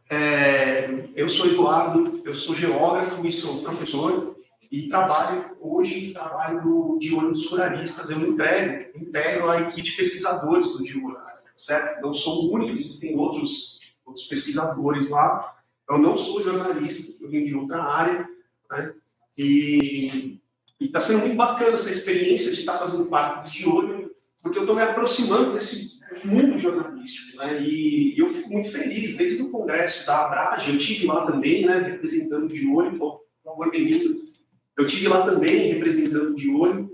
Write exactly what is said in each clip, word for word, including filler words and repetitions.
É, eu sou Eduardo, eu sou geógrafo e sou professor e trabalho hoje trabalho de olho dos ruralistas. Eu integro, integro a equipe de pesquisadores do de olho, certo? Não sou o único, existem outros, outros pesquisadores lá. Eu não sou jornalista, eu venho de outra área, né? E está sendo muito bacana essa experiência de estar fazendo parte do de olho, porque eu estou me aproximando desse mundo jornalístico, né? E eu fico muito feliz, desde o congresso da Abrage, eu estive lá também, né, representando o de olho, por favor, bem-vindo. Eu estive lá também representando o de olho,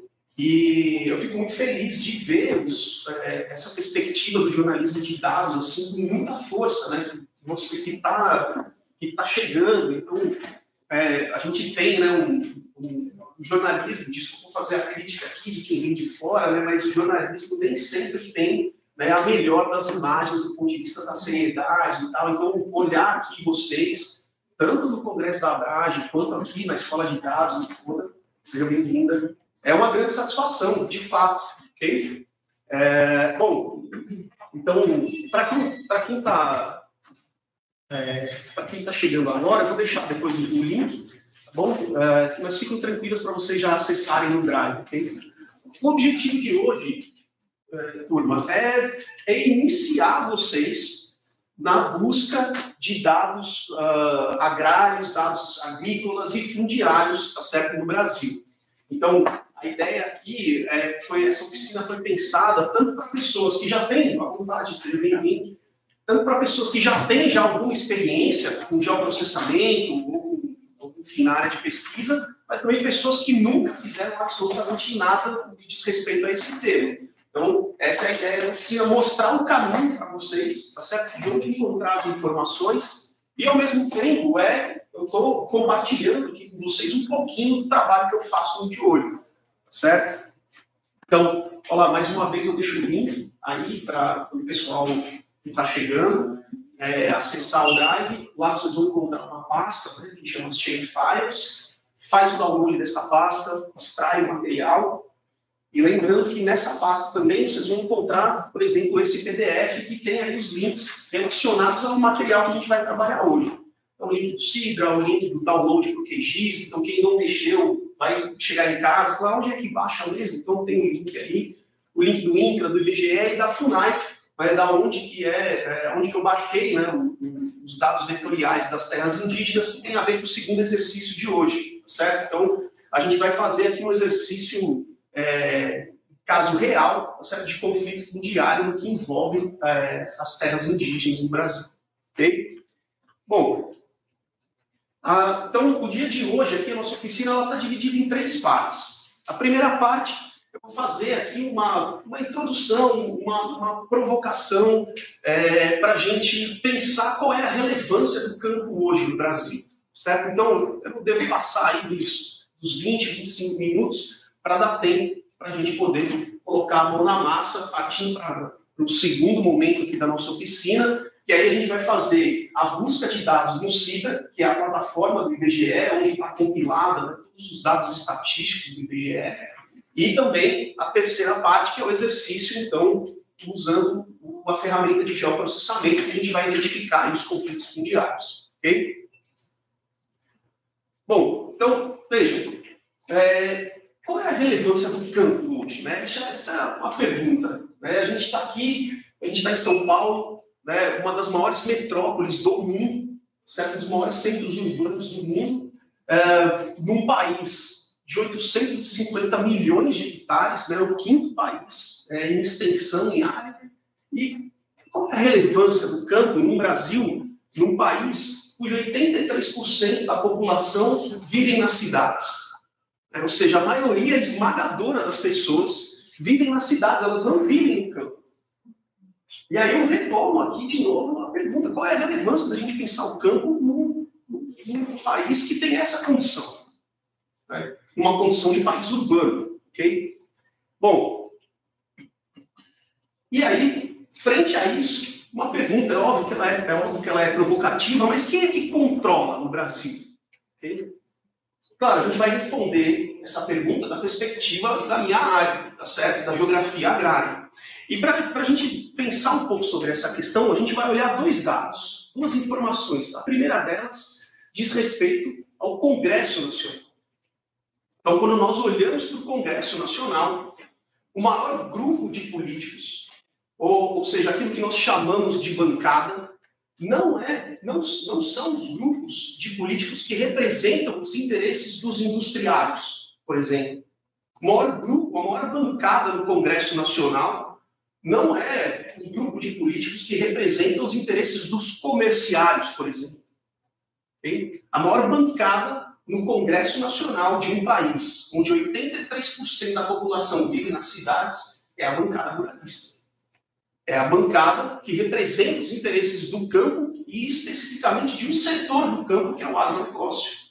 e eu fico muito feliz de ver os, é, essa perspectiva do jornalismo de dados, assim, com muita força, né? Você que está que tá chegando. Então, é, a gente tem, né, um, um o jornalismo, desculpa fazer a crítica aqui de quem vem de fora, né, mas o jornalismo nem sempre tem, né, a melhor das imagens do ponto de vista da seriedade e tal. Então, olhar aqui vocês, tanto no Congresso da Abrage, quanto aqui na Escola de Dados, seja bem-vinda, é uma grande satisfação, de fato, ok? É, bom, então, para quem está é, para quem tá chegando agora, eu vou deixar depois o link. Bom, uh, mas fiquem tranquilos para vocês já acessarem no Drive, ok? O objetivo de hoje, uh, turma, é, é iniciar vocês na busca de dados uh, agrários, dados agrícolas e fundiários, tá certo, no Brasil. Então, a ideia aqui é, foi, essa oficina foi pensada tanto para pessoas que já têm, à vontade, seja bem-vindo, tanto para pessoas que já têm já alguma experiência com geoprocessamento, ou enfim, na área de pesquisa, mas também pessoas que nunca fizeram absolutamente nada que diz respeito a esse tema. Então, essa é a ideia da oficina, mostrar um caminho para vocês, tá certo? De onde encontrar as informações, e ao mesmo tempo, é, eu estou compartilhando aqui com vocês um pouquinho do trabalho que eu faço no de olho, tá certo? Então, olha lá, mais uma vez eu deixo o link aí para o pessoal que está chegando. É, acessar o Drive, lá vocês vão encontrar uma pasta, né, que chama Shape Files, faz o download dessa pasta, extrai o material, e lembrando que nessa pasta também vocês vão encontrar, por exemplo, esse P D F que tem aí os links relacionados ao material que a gente vai trabalhar hoje. Então, o link do Sidra, o link do download para o Q G I S, então quem não mexeu vai chegar em casa e falar, onde é que baixa mesmo? Então tem o link aí, o link do INCRA, do I B G E e da FUNAI, mas da onde que é, é onde que eu baixei, né, os dados vetoriais das terras indígenas, que tem a ver com o segundo exercício de hoje, certo? Então, a gente vai fazer aqui um exercício, é, caso real, certo? De conflito fundiário no que envolve é, as terras indígenas no Brasil, ok? Bom, a, então, o dia de hoje, aqui, a nossa oficina está dividida em três partes. A primeira parte, eu vou fazer aqui uma, uma introdução, uma, uma provocação é, para a gente pensar qual é a relevância do campo hoje no Brasil, certo? Então, eu não devo passar aí dos, dos vinte, vinte e cinco minutos para dar tempo para a gente poder colocar a mão na massa, partindo para o segundo momento aqui da nossa oficina, que aí a gente vai fazer a busca de dados no Sidra, que é a plataforma do I B G E, onde está compilada, né, todos os dados estatísticos do I B G E, e também a terceira parte, que é o exercício, então, usando a ferramenta de geoprocessamento, que a gente vai identificar aí os conflitos fundiários. Ok? Bom, então, vejam, é, qual é a relevância do campo hoje? Né? Essa, essa é uma pergunta. Né? A gente está aqui, a gente está em São Paulo, né, uma das maiores metrópoles do mundo, certo? Um dos maiores centros urbanos do mundo, é, num país de oitocentos e cinquenta milhões de hectares, né, o quinto país é, em extensão em área. E qual é a relevância do campo no Brasil, num país cujo oitenta e três por cento da população vive nas cidades? É, ou seja, a maioria esmagadora das pessoas vivem nas cidades, elas não vivem no campo. E aí eu retomo aqui de novo a pergunta, qual é a relevância da gente pensar o campo num, num país que tem essa condição? Né? Uma condição de país urbano, ok? Bom, e aí, frente a isso, uma pergunta, é óbvio que ela é, é, óbvio que ela é provocativa, mas quem é que controla no Brasil? Okay? Claro, a gente vai responder essa pergunta da perspectiva da minha área, tá certo? Da geografia agrária. E para a gente pensar um pouco sobre essa questão, a gente vai olhar dois dados. duas informações. A primeira delas diz respeito ao Congresso Nacional. Então, quando nós olhamos para o Congresso Nacional, o maior grupo de políticos, ou, ou seja, aquilo que nós chamamos de bancada, não, é, não, não são os grupos de políticos que representam os interesses dos industriários, por exemplo. O maior grupo, a maior bancada no Congresso Nacional não é um grupo de políticos que representam os interesses dos comerciários, por exemplo. Okay? A maior bancada no Congresso Nacional de um país onde oitenta e três por cento da população vive nas cidades é a bancada ruralista. É a bancada que representa os interesses do campo e especificamente de um setor do campo, que é o agronegócio.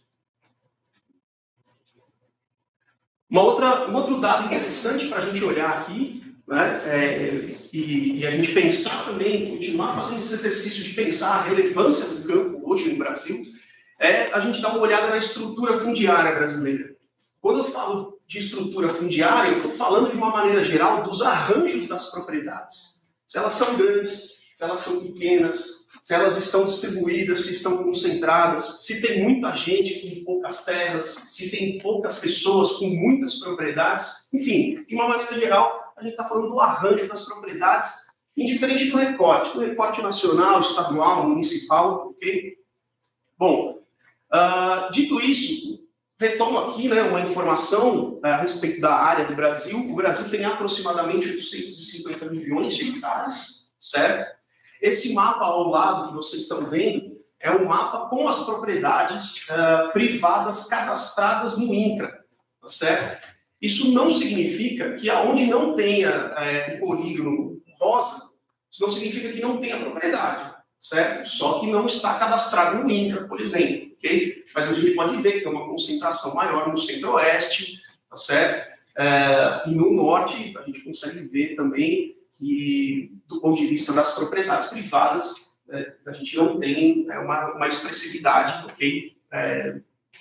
Uma outra, um outro dado interessante para a gente olhar aqui, né, é, e, e a gente pensar também, continuar fazendo esse exercício de pensar a relevância do campo hoje no Brasil, é a gente dar uma olhada na estrutura fundiária brasileira. Quando eu falo de estrutura fundiária, eu estou falando de uma maneira geral dos arranjos das propriedades. Se elas são grandes, se elas são pequenas, se elas estão distribuídas, se estão concentradas, se tem muita gente com poucas terras, se tem poucas pessoas com muitas propriedades, enfim, de uma maneira geral, a gente está falando do arranjo das propriedades, indiferente do recorte, do recorte nacional, estadual, municipal, ok? Bom, uh, dito isso, retomo aqui, né, uma informação uh, a respeito da área do Brasil. O Brasil tem aproximadamente oitocentos e cinquenta milhões de hectares, certo? Esse mapa ao lado que vocês estão vendo é um mapa com as propriedades uh, privadas cadastradas no INCRA, tá certo? Isso não significa que aonde não tenha é, o polígono rosa, isso não significa que não tenha propriedade, certo? Só que não está cadastrado no INCRA, por exemplo, ok? Mas a gente pode ver que tem uma concentração maior no centro-oeste, tá certo? É, e no norte, a gente consegue ver também que, do ponto de vista das propriedades privadas, é, a gente não tem é, uma, uma expressividade, ok? É,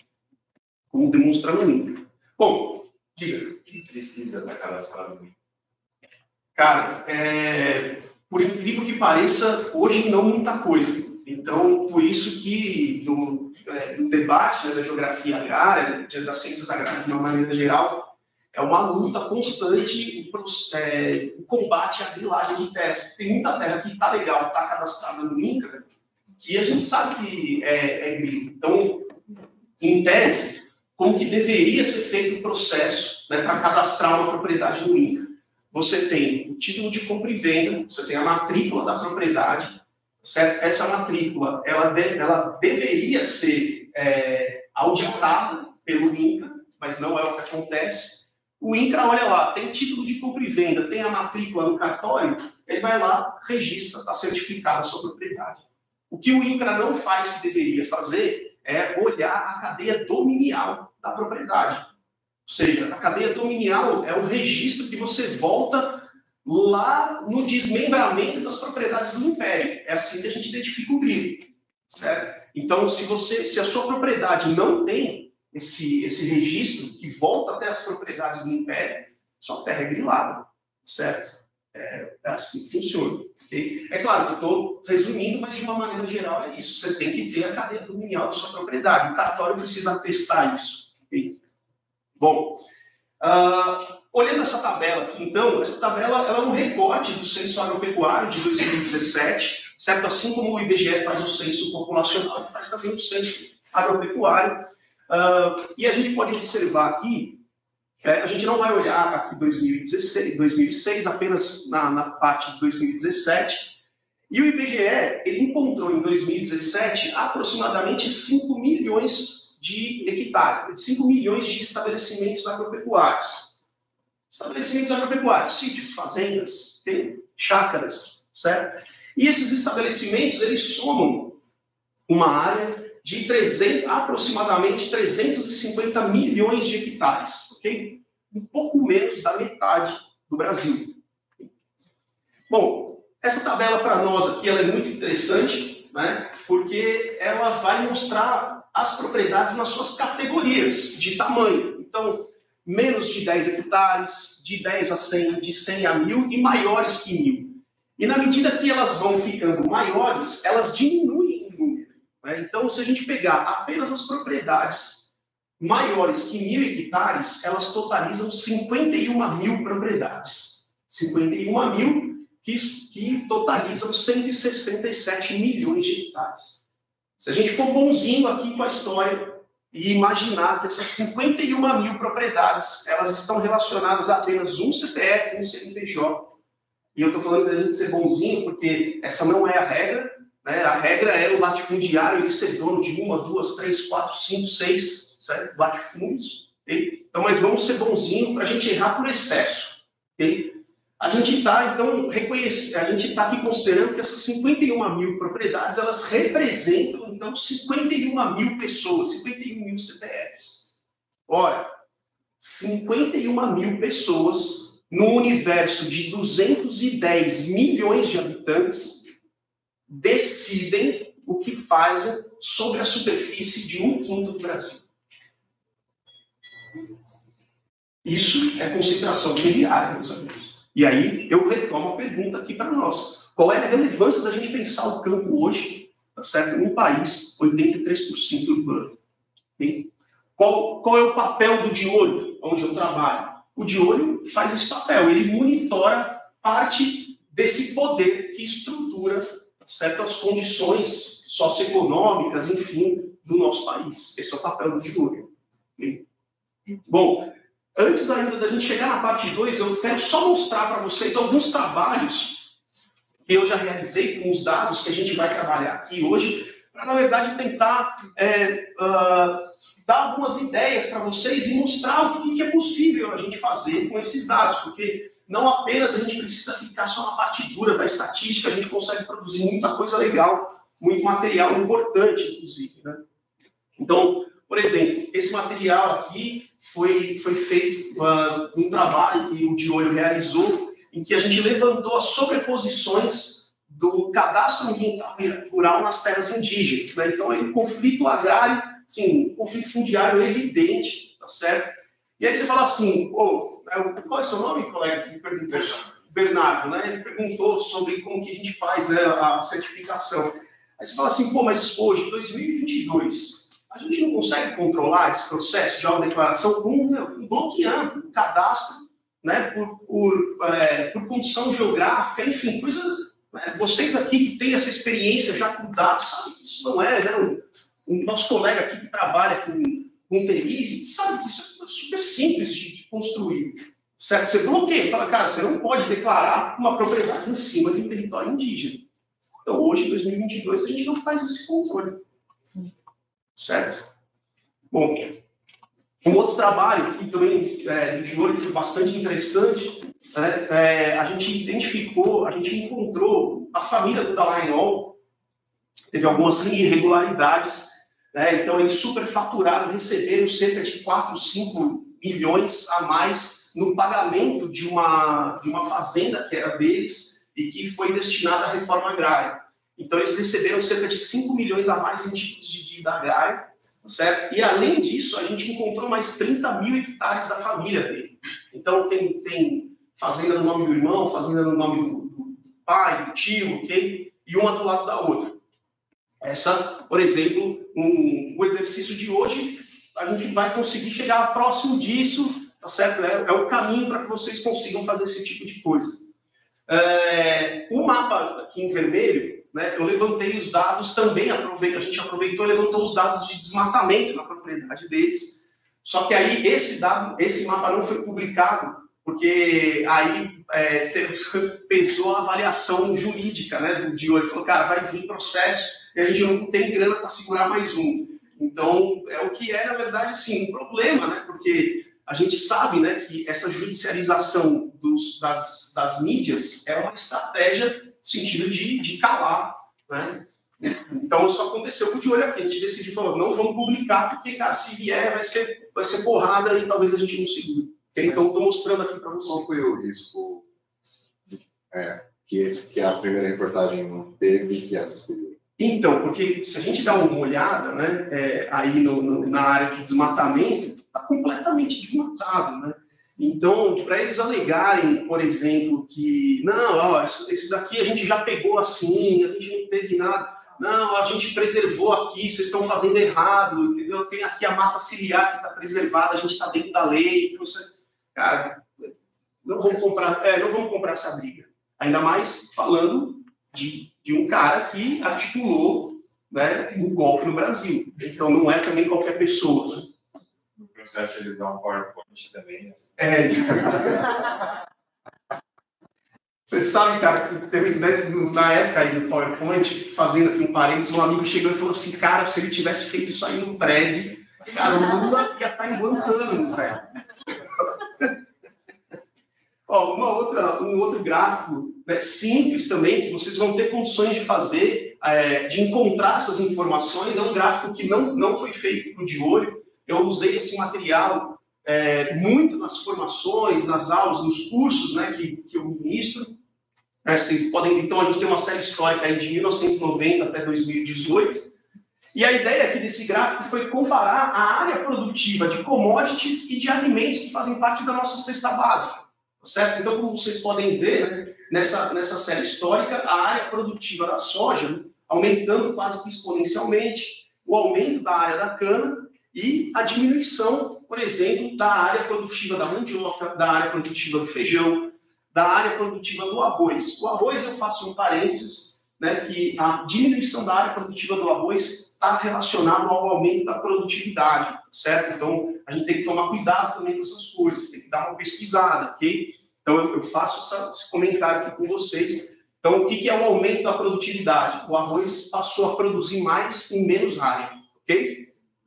como demonstra no INCRA. Bom, diga. Quem precisa estar cadastrado no INCRA? Cara, é, por incrível que pareça, hoje não muita coisa. Então, por isso que no, é, no debate, né, da geografia agrária, das ciências agrárias de uma maneira geral, é uma luta constante o, é, o combate à grilagem de terras. Tem muita terra que está legal, está cadastrada no INCRA, que a gente sabe que é, é grilo. Então, em tese, como que deveria ser feito o processo, né, para cadastrar uma propriedade no INCRA? Você tem o título de compra e venda, você tem a matrícula da propriedade, certo? Essa matrícula, ela, de, ela deveria ser é, auditada pelo INCRA, mas não é o que acontece. O INCRA, olha lá, tem título de compra e venda, tem a matrícula no cartório, ele vai lá, registra, está certificada a sua propriedade. O que o INCRA não faz que deveria fazer é olhar a cadeia dominial da propriedade. Ou seja, a cadeia dominial é o registro que você volta lá no desmembramento das propriedades do império. É assim que a gente identifica o grilo, certo? Então, se, você, se a sua propriedade não tem esse, esse registro que volta até as propriedades do império, sua terra é grilada, certo? É, é assim que funciona. Okay? É claro que eu estou resumindo, mas de uma maneira geral é isso. Você tem que ter a cadeia dominial da sua propriedade. O cartório precisa atestar isso. Okay? Bom, uh, olhando essa tabela aqui, então, essa tabela ela é um recorte do Censo Agropecuário de dois mil e dezessete, certo? Assim como o I B G E faz o censo populacional, ele faz também o censo agropecuário. Uh, e a gente pode observar aqui, é, a gente não vai olhar aqui dois mil e dezesseis, dois mil e seis, apenas na, na parte de dois mil e dezessete. E o I B G E, ele encontrou em dois mil e dezessete aproximadamente cinco milhões de hectares, cinco milhões de estabelecimentos agropecuários. Estabelecimentos agropecuários, sítios, fazendas, tem chácaras, certo? E esses estabelecimentos, eles somam uma área de trezentos, aproximadamente trezentos e cinquenta milhões de hectares, ok? Um pouco menos da metade do Brasil. Bom, essa tabela para nós aqui ela é muito interessante, né? Porque ela vai mostrar as propriedades nas suas categorias de tamanho. Então, menos de dez hectares, de dez a cem, de cem a mil e maiores que mil. E na medida que elas vão ficando maiores, elas diminuem Né? Então, se a gente pegar apenas as propriedades maiores que mil hectares, elas totalizam cinquenta e uma mil propriedades. cinquenta e uma mil que, que totalizam cento e sessenta e sete milhões de hectares. Se a gente for bonzinho aqui com a história e imaginar que essas cinquenta e uma mil propriedades, elas estão relacionadas a apenas um C P F, um C N P J. E eu estou falando da gente ser bonzinho porque essa não é a regra, né? A regra é o latifundiário ele ser dono de uma, duas, três, quatro, cinco, seis certo? Latifúndios. Okay? Então, mas vamos ser bonzinho para a gente errar por excesso. Okay? A gente está, então, reconhece, a gente está aqui considerando que essas cinquenta e uma mil propriedades, elas representam, então, cinquenta e uma mil pessoas, cinquenta e um mil C P Fs. Ora, cinquenta e uma mil pessoas no universo de duzentos e dez milhões de habitantes decidem o que fazem sobre a superfície de um quinto do Brasil. Isso é concentração imobiliária, meus amigos. E aí eu retomo a pergunta aqui para nós. Qual é a relevância da gente pensar o campo hoje, tá certo? Num país oitenta e três por cento urbano. Okay? Qual, qual é o papel do de olho, onde eu trabalho? O de olho faz esse papel, ele monitora parte desse poder que estrutura, tá certo, as condições socioeconômicas, enfim, do nosso país. Esse é o papel do de olho. Okay? Bom, antes ainda da gente chegar na parte dois, eu quero só mostrar para vocês alguns trabalhos que eu já realizei com os dados que a gente vai trabalhar aqui hoje, para, na verdade, tentar é, uh, dar algumas ideias para vocês e mostrar o que, que é possível a gente fazer com esses dados, porque não apenas a gente precisa ficar só na parte dura da estatística, a gente consegue produzir muita coisa legal, muito material importante, inclusive. Né? Então, por exemplo, esse material aqui foi, foi feito uh, um trabalho que o De Olho realizou, em que a gente levantou as sobreposições do cadastro ambiental rural nas terras indígenas. Né? Então, é um conflito agrário, assim, um conflito fundiário evidente, tá certo? E aí você fala assim, oh, qual é o seu nome, colega, que me perguntou? Bernardo, né? Ele perguntou sobre como que a gente faz, né, a certificação. Aí você fala assim, pô, mas hoje, dois mil e vinte e dois, a gente não consegue controlar esse processo de autodeclaração com, né, bloqueando o cadastro, né, por, por, é, por condição geográfica, enfim, coisa... Né, vocês aqui que têm essa experiência já com dados, sabem que isso não é, né, o, o nosso colega aqui que trabalha com, com T I, a gente sabe que isso é super simples de, de construir, certo? Você bloqueia, fala, cara, você não pode declarar uma propriedade em cima de um território indígena. Então, hoje, em dois mil e vinte e dois, a gente não faz esse controle. Sim. Certo? Bom, um outro trabalho que também é, de olho foi bastante interessante, né, é, a gente identificou, a gente encontrou a família do Dallagnol, teve algumas irregularidades, né, então eles superfaturaram, receberam cerca de quatro, cinco milhões a mais no pagamento de uma, de uma fazenda que era deles e que foi destinada à reforma agrária. Então eles receberam cerca de cinco milhões a mais em títulos de dívida agrária, certo? E além disso, a gente encontrou mais trinta mil hectares da família dele. Então tem, tem fazenda no nome do irmão, fazenda no nome do, do pai, do tio, ok? E uma do lado da outra. Essa, por exemplo, um, o exercício de hoje, a gente vai conseguir chegar próximo disso, tá certo? É, é o caminho para que vocês consigam fazer esse tipo de coisa. É, o mapa aqui em vermelho, né, eu levantei os dados também, aproveito, a gente aproveitou e levantou os dados de desmatamento na propriedade deles. Só que aí esse dado, esse mapa não foi publicado, porque aí é, pesou a avaliação jurídica, né, do De Olho. Falou, cara, vai vir processo e a gente não tem grana para segurar mais um. Então, é o que é, na verdade, assim, um problema, né, porque a gente sabe, né, que essa judicialização dos, das, das mídias é uma estratégia no sentido de, de calar, né? Então, isso aconteceu com o De Olho aqui. A gente decidiu, falou, não vamos publicar, porque, cara, se vier, vai ser, vai ser porrada e talvez a gente não segure. Então, estou mostrando aqui para vocês. Qual foi o risco é, que, esse, que a primeira reportagem não teve e que essa teve? Então, porque se a gente dá uma olhada, né, é, aí no, no, na área de desmatamento, está completamente desmatado, né? Então, para eles alegarem, por exemplo, que não, ó, esse daqui a gente já pegou assim, a gente não teve nada. não, a gente preservou aqui, vocês estão fazendo errado, entendeu? Tem aqui a mata ciliar que está preservada, a gente está dentro da lei. Então você... Cara, não vamos comprar, é, não vamos comprar essa briga. Ainda mais falando de, de um cara que articulou, né, um golpe no Brasil. Então não é também qualquer pessoa. Né? No processo de usar um PowerPoint também. Né? É. Você sabe, cara, que teve, né, na época aí do PowerPoint, fazendo aqui um parênteses, um amigo chegou e falou assim, cara, se ele tivesse feito isso aí no Prezi, cara, o Lula ia estar em Guantánamo, velho. Ó, uma outra, um outro gráfico, né, simples também, que vocês vão ter condições de fazer, é, de encontrar essas informações, é um gráfico que não, não foi feito para o de olho. Eu usei esse material é, muito nas formações, nas aulas, nos cursos, né, que, que eu ministro. É, vocês podem, então, a gente tem uma série histórica aí de mil novecentos e noventa até dois mil e dezoito. E a ideia aqui desse gráfico foi comparar a área produtiva de commodities e de alimentos que fazem parte da nossa cesta básica. Certo? Então, como vocês podem ver, né, nessa, nessa série histórica, a área produtiva da soja, né, aumentando quase que exponencialmente, o aumento da área da cana e a diminuição, por exemplo, da área produtiva da mandioca, da área produtiva do feijão, da área produtiva do arroz. O arroz, eu faço um parênteses, né, que a diminuição da área produtiva do arroz está relacionado ao aumento da produtividade, certo? Então, a gente tem que tomar cuidado também com essas coisas, tem que dar uma pesquisada, ok? Então, eu, eu faço essa, esse comentário aqui com vocês. Então, o que, que é o aumento da produtividade? O arroz passou a produzir mais em menos área, ok?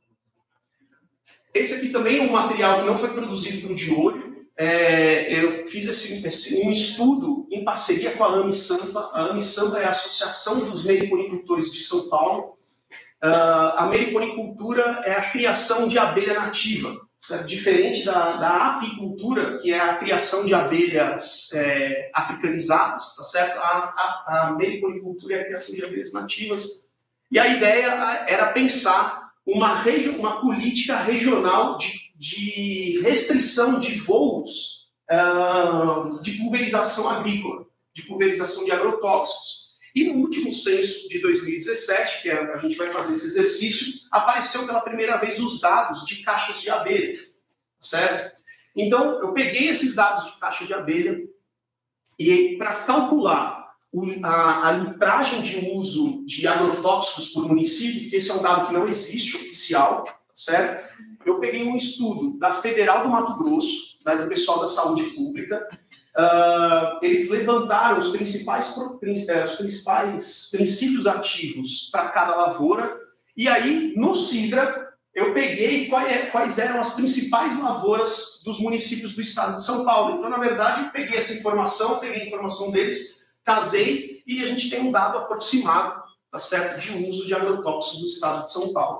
Esse aqui também é um material que não foi produzido para o de olho. É, eu fiz esse, esse, um estudo em parceria com a AMISAMPA. A AMISAMPA é a Associação dos Meliponicultores de São Paulo. Uh, a meliponicultura é a criação de abelha nativa, certo? Diferente da, da apicultura, que é a criação de abelhas é, africanizadas, tá certo? A, a, a meliponicultura é a criação de abelhas nativas. E a ideia era pensar uma, regi- uma política regional de, de restrição de voos uh, de pulverização agrícola, de pulverização de agrotóxicos. E no último censo de dois mil e dezessete, que é, a gente vai fazer esse exercício, apareceu pela primeira vez os dados de caixas de abelha, certo? Então, eu peguei esses dados de caixa de abelha e, para calcular o, a, a litragem de uso de agrotóxicos por município, porque esse é um dado que não existe oficial, certo? Eu peguei um estudo da Federal do Mato Grosso, né, do pessoal da saúde pública. Uh, eles levantaram os principais, os principais princípios ativos para cada lavoura, e aí, no Sidra, eu peguei quais eram as principais lavouras dos municípios do estado de São Paulo. Então, na verdade, eu peguei essa informação, peguei a informação deles, casei, e a gente tem um dado aproximado, tá certo, de uso de agrotóxicos no estado de São Paulo.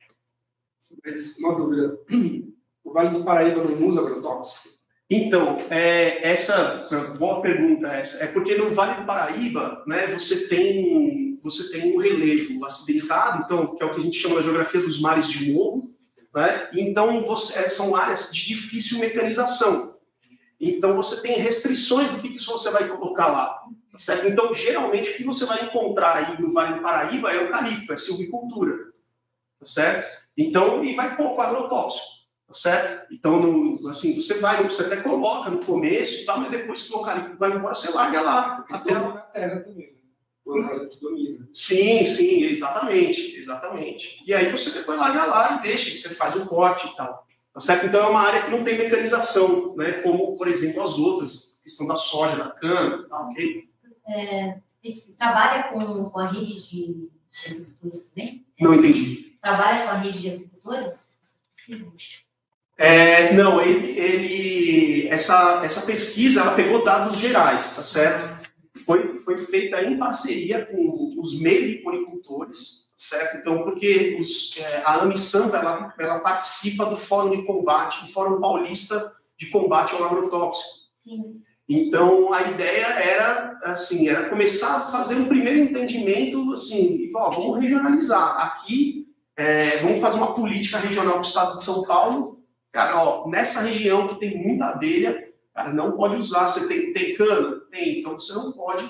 Mas, uma dúvida, o Vale do Paraíba não usa agrotóxico? Então, é, essa boa pergunta essa. É porque no Vale do Paraíba, né, você tem você tem um relevo acidentado, então que é o que a gente chama de geografia dos mares de morro, né? Então você, são áreas de difícil mecanização. Então você tem restrições do que, que você vai colocar lá, certo? Então geralmente o que você vai encontrar aí no Vale do Paraíba é eucalipto, é silvicultura, certo? Então e vai pouco agrotóxico. Certo? Então, no, assim, você vai, você até coloca no começo e tal, mas depois que o eucalipto vai embora, você larga lá. Até na terra também. O eucalipto domina. Sim, sim, exatamente, exatamente. E aí você depois larga lá e deixa, você faz o corte e tal. Tá certo? Então é uma área que não tem mecanização, né? Como, por exemplo, as outras, a questão da soja, da cana, tá, ok? É, esse, trabalha com, com a rede de, de agricultores também? Não entendi. Trabalha com a rede de agricultores? É, não, ele, ele essa, essa pesquisa ela pegou dados gerais, tá certo? Foi, foi feita em parceria com os meliponicultores, certo? Então, porque os, é, a AMISAMPA ela, ela participa do Fórum de Combate, do Fórum Paulista de Combate ao Agrotóxico. Sim. Então, a ideia era, assim, era começar a fazer um primeiro entendimento, assim, ó, vamos regionalizar. Aqui, é, vamos fazer uma política regional do estado de São Paulo. Cara, ó, nessa região que tem muita abelha, cara, não pode usar. Você tem, tem cana? Tem. Então, você não pode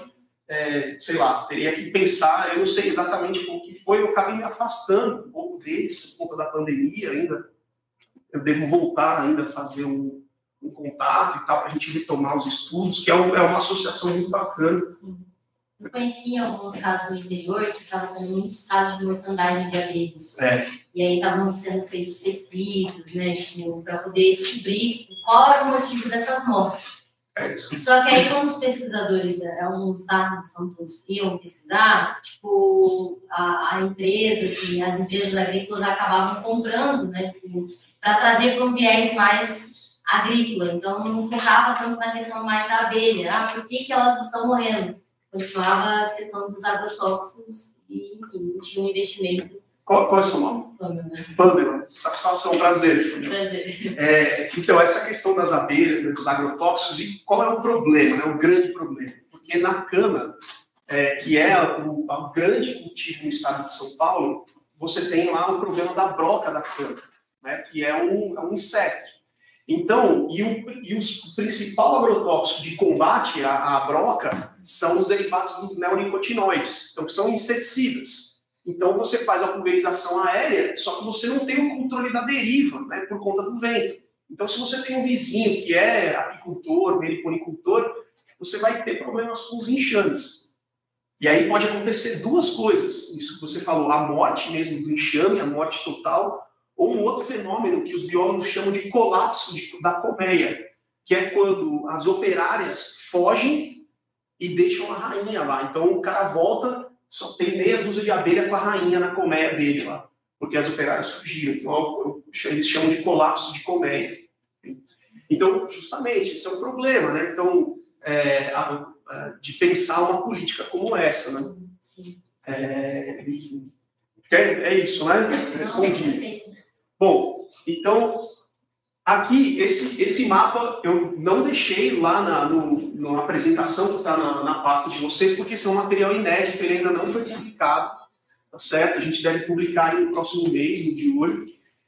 é, sei lá, teria que pensar, eu não sei exatamente o que foi, eu acabei me afastando um pouco deles, por conta da pandemia ainda. Eu devo voltar ainda a fazer um, um contato e tal, para a gente retomar os estudos, que é, um, é uma associação muito bacana. Sim. Eu conheci alguns casos no interior que estavam tendo muitos casos de mortandade de abelhas. É. E aí estavam sendo feitos pesquisas, né, tipo, para poder descobrir qual era o motivo dessas mortes. É isso. Só que aí, quando os pesquisadores, alguns, tá, não são todos, iam pesquisar, tipo, a, a empresa, assim, as empresas agrícolas acabavam comprando, né, tipo, para trazer para um viés mais agrícola. Então, não focava tanto na questão mais da abelha. Ah, por que, que elas estão morrendo? Continuava a questão dos agrotóxicos e, enfim, não tinha um investimento. Qual, qual é o seu nome? Pamela. Pamela. Satisfação, prazer. Prazer. É, então, essa questão das abelhas, né, dos agrotóxicos, e qual é o problema, né, o grande problema? Porque na cana, é, que é o, o grande cultivo no estado de São Paulo, você tem lá o problema da broca da cana, né, que é um, é um inseto. Então, e o, e os, o principal agrotóxico de combate à, à broca são os derivados dos neonicotinoides, então são inseticidas. Então você faz a pulverização aérea, só que você não tem o controle da deriva, né, por conta do vento. Então se você tem um vizinho que é apicultor, meliponicultor, você vai ter problemas com os enxames. E aí pode acontecer duas coisas, isso que você falou, a morte mesmo do enxame, a morte total, ou um outro fenômeno que os biólogos chamam de colapso de, da colmeia, que é quando as operárias fogem e deixam a rainha lá. Então o cara volta, só tem meia dúzia de abelha com a rainha na colmeia dele lá, porque as operárias fugiram. Então eles chamam de colapso de colmeia. Então, justamente, esse é o problema, né? Então, é, a, a, de pensar uma política como essa, né? Sim. É, enfim. É, é isso, né? Respondi. Bom, então, aqui, esse, esse mapa eu não deixei lá na, no, na apresentação que está na, na pasta de vocês, porque esse é um material inédito, ele ainda não foi publicado, tá certo? A gente deve publicar no próximo mês, no de olho.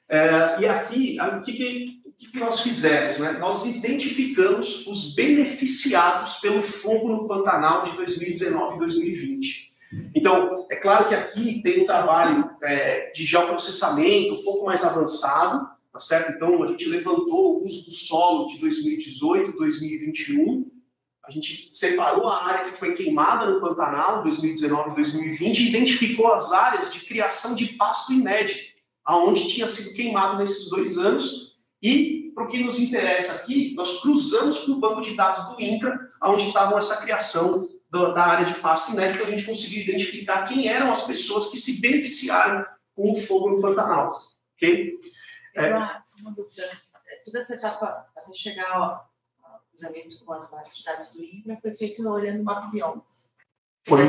É, e aqui, o que, que, o que nós fizemos? Né? Nós identificamos os beneficiados pelo fogo no Pantanal de dois mil e dezenove e dois mil e vinte. Então, é claro que aqui tem um trabalho é, de geoprocessamento um pouco mais avançado, tá certo? Então, a gente levantou o uso do solo de dois mil e dezoito, dois mil e vinte e um, a gente separou a área que foi queimada no Pantanal, dois mil e dezenove e dois mil e vinte, e identificou as áreas de criação de pasto inédito, aonde tinha sido queimado nesses dois anos, e, para o que nos interessa aqui, nós cruzamos com o banco de dados do INCRA, onde estava essa criação da área de pasto inédito, a gente conseguiu identificar quem eram as pessoas que se beneficiaram com o fogo no Pantanal. Ok? Eduardo, uma dúvida. Toda essa etapa até chegar ao cruzamento com as bases de dados do INCRA foi feito olhando o mapa biomas. Foi,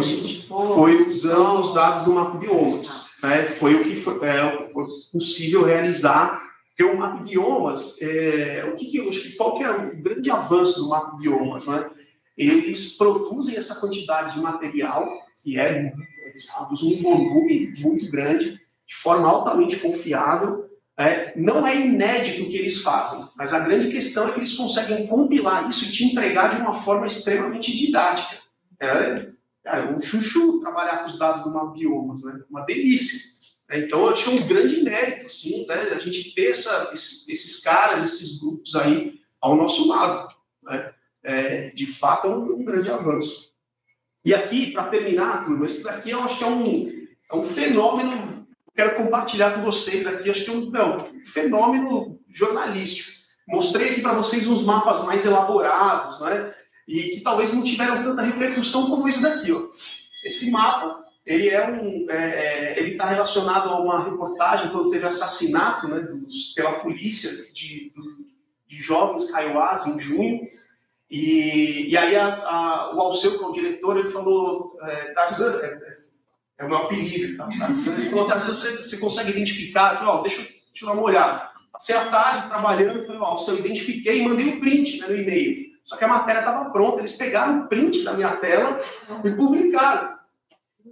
foi usando os dados do mapa biomas. Né? Foi o que foi, é, possível realizar. Porque o mapa biomas, é, o que, que eu acho que qual que é o grande avanço do mapa biomas, né? Eles produzem essa quantidade de material, que é, eles produzem um volume muito grande, de forma altamente confiável. É, não é inédito o que eles fazem, mas a grande questão é que eles conseguem compilar isso e te entregar de uma forma extremamente didática. É, cara, é um chuchu trabalhar com os dados do mapa biomas, né? Uma delícia. É, então, eu acho que é um grande mérito, sim, né? A gente ter essa, esses, esses caras, esses grupos aí ao nosso lado, né? É, de fato, é um, um grande avanço. E aqui, para terminar, turma, esse daqui eu acho que é um, é um fenômeno, quero compartilhar com vocês aqui, acho que é um, não, um fenômeno jornalístico. Mostrei aqui para vocês uns mapas mais elaborados, né, e que talvez não tiveram tanta repercussão como esse daqui. Ó. Esse mapa, ele é um, é, é, ele está relacionado a uma reportagem quando teve assassinato, né, dos, pela polícia de, de jovens kaiowás em junho. E, e aí a, a, o Alceu, que é o diretor, ele falou, é, Tarzan, é, é o meu apelido, tá? Tarzan, ele falou, Tarzan, você, você consegue identificar? Eu falei, ó, deixa, deixa eu dar uma olhada. Passei a tarde trabalhando, eu falei, ó, Alceu, identifiquei e mandei um print, né, no e-mail. Só que a matéria estava pronta, eles pegaram o print da minha tela e publicaram.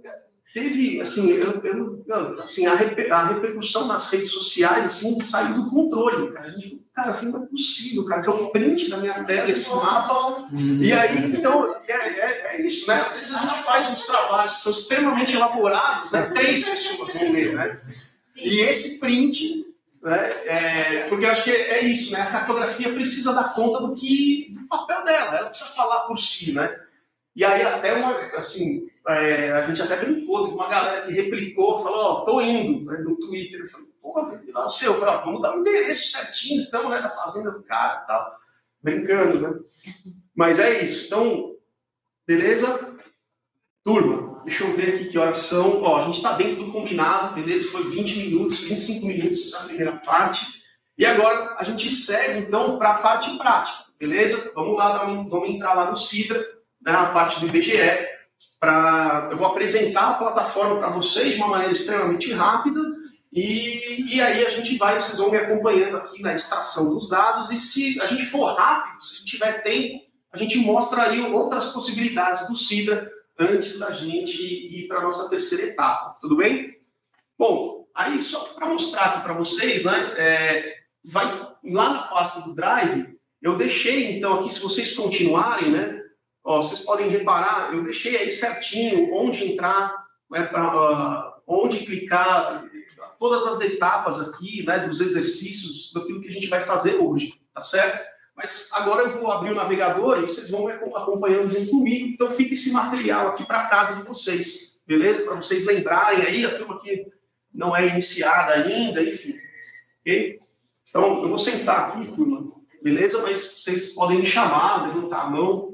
teve, assim, eu, eu, assim a, reper, a repercussão nas redes sociais, assim, saiu do controle, cara. A gente falou, cara, não é possível, cara, que eu print na minha tela esse mapa. Uhum. E aí, então, é, é, é isso, né? Às vezes a gente faz uns trabalhos que são extremamente elaborados, né? Três pessoas vão ler, né? Sim. E esse print, né? É, porque eu acho que é, é isso, né? A cartografia precisa dar conta do que, do papel dela, ela precisa falar por si, né? E aí até uma, assim, é, a gente até brincou, teve uma galera que replicou, falou, ó, oh, tô indo, né, no Twitter. Eu falei, pô, o seu, eu falei, ó, vamos dar o endereço certinho, então, né, da fazenda do cara e tal. Brincando, né? Mas é isso. Então, beleza? Turma, deixa eu ver aqui que horas são. Ó, a gente tá dentro do combinado, beleza? Foi vinte minutos, vinte e cinco minutos essa primeira parte. E agora a gente segue, então, para a parte prática, beleza? Vamos lá, vamos entrar lá no Sidra, né, a parte do I B G E, pra, eu vou apresentar a plataforma para vocês de uma maneira extremamente rápida e, e aí a gente vai, vocês vão me acompanhando aqui na extração dos dados e se a gente for rápido, se tiver tempo, a gente mostra aí outras possibilidades do Sidra antes da gente ir para a nossa terceira etapa, tudo bem? Bom, aí só para mostrar aqui para vocês, né, é, vai lá na pasta do Drive, eu deixei então aqui, se vocês continuarem, né, ó, vocês podem reparar, eu deixei aí certinho onde entrar, né, pra, uh, onde clicar, todas as etapas aqui, né, dos exercícios, daquilo que a gente vai fazer hoje, tá certo? Mas agora eu vou abrir o navegador e vocês vão me acompanhando junto comigo, então fica esse material aqui para casa de vocês, beleza? Para vocês lembrarem aí, a turma que não é iniciada ainda, enfim, ok? Então, eu vou sentar aqui, turma, beleza? Mas vocês podem me chamar, levantar a mão.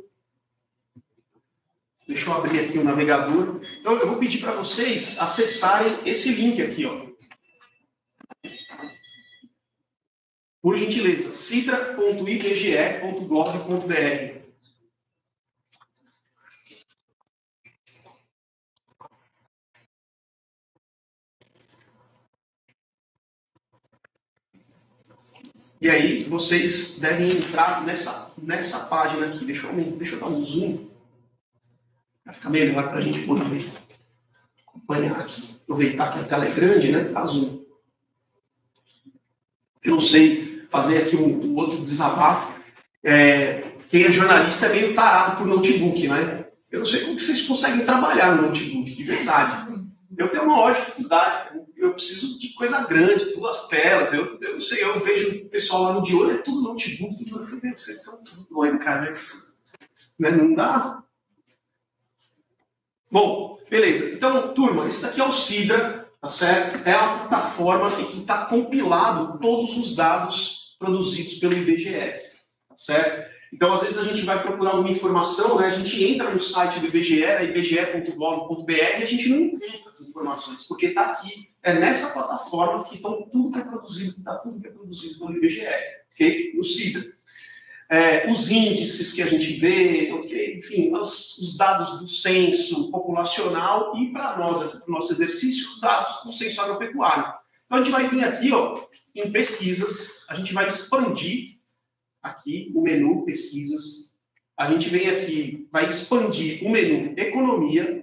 Deixa eu abrir aqui o navegador. Então, eu vou pedir para vocês acessarem esse link aqui, ó. Por gentileza, sidra ponto i b g e ponto gov ponto b r. E aí, vocês devem entrar nessa, nessa página aqui. Deixa eu, deixa eu dar um zoom. Vai ficar melhor para a gente poder acompanhar aqui. Aproveitar que a tela é grande, né? Tá zoom. Eu não sei fazer aqui um, um outro desabafo. É, quem é jornalista é meio tarado por notebook, né? Eu não sei como que vocês conseguem trabalhar no notebook, de verdade. Eu tenho uma maior dificuldade. Eu preciso de coisa grande, duas telas. Eu, eu não sei, eu vejo o pessoal lá no de olho, é tudo notebook. Tudo, eu falei, vocês são tudo doido, cara. Né? Não dá? Bom, beleza. Então, turma, isso aqui é o Sidra, tá certo? É uma plataforma que está compilado todos os dados produzidos pelo I B G E, tá certo? Então, às vezes a gente vai procurar alguma informação, né? A gente entra no site do I B G E, i b g e ponto gov ponto b r, e a gente não encontra as informações, porque está aqui, é nessa plataforma que estão tudo que é produzido, está tudo que é produzido pelo I B G E, ok? No Sidra. É, os índices que a gente vê, okay? Enfim, os, os dados do censo populacional e, para nós, aqui para o nosso exercício, os dados do censo agropecuário. Então, a gente vai vir aqui, ó, em pesquisas, a gente vai expandir aqui o menu pesquisas, a gente vem aqui, vai expandir o menu economia,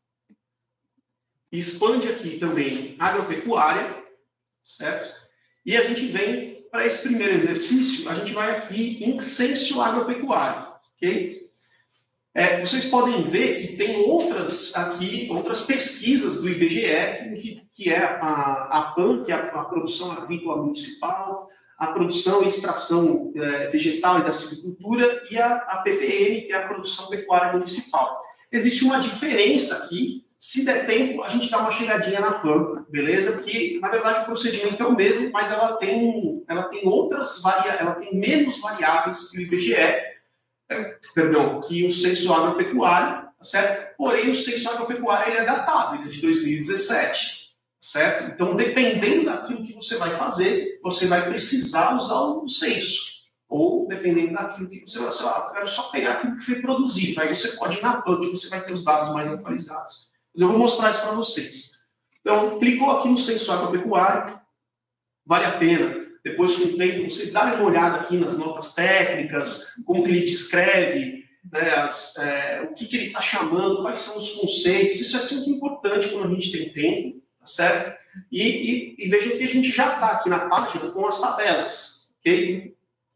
expande aqui também agropecuária, certo? E a gente vem para esse primeiro exercício, a gente vai aqui em censo agropecuário, ok? É, vocês podem ver que tem outras aqui, outras pesquisas do I B G E, que, que é a, a P A M, que é a, a Produção Agrícola Municipal, a Produção e Extração é, Vegetal e da Silvicultura, e a, a P P M, que é a Produção Pecuária Municipal. Existe uma diferença aqui. Se der tempo, a gente dá uma chegadinha na F A M, beleza? Porque, na verdade, o procedimento é o mesmo, mas ela tem, ela tem outras variáveis, ela tem menos variáveis que o I B G E, perdão, que o censo agropecuário, tá certo? Porém, o censo agropecuário ele é datado, ele é de dois mil e dezessete, certo? Então, dependendo daquilo que você vai fazer, você vai precisar usar o censo. Ou, dependendo daquilo que você vai fazer, ah, eu quero só pegar aquilo que foi produzido. Aí você pode ir na P A M, que você vai ter os dados mais atualizados. Mas eu vou mostrar isso para vocês. Então, clicou aqui no censo agropecuário, vale a pena, depois com o tempo, vocês darem uma olhada aqui nas notas técnicas, como que ele descreve, né, as, é, o que, que ele está chamando, quais são os conceitos. Isso é sempre importante quando a gente tem tempo, tá certo? E, e, e vejam que a gente já está aqui na página com as tabelas, ok?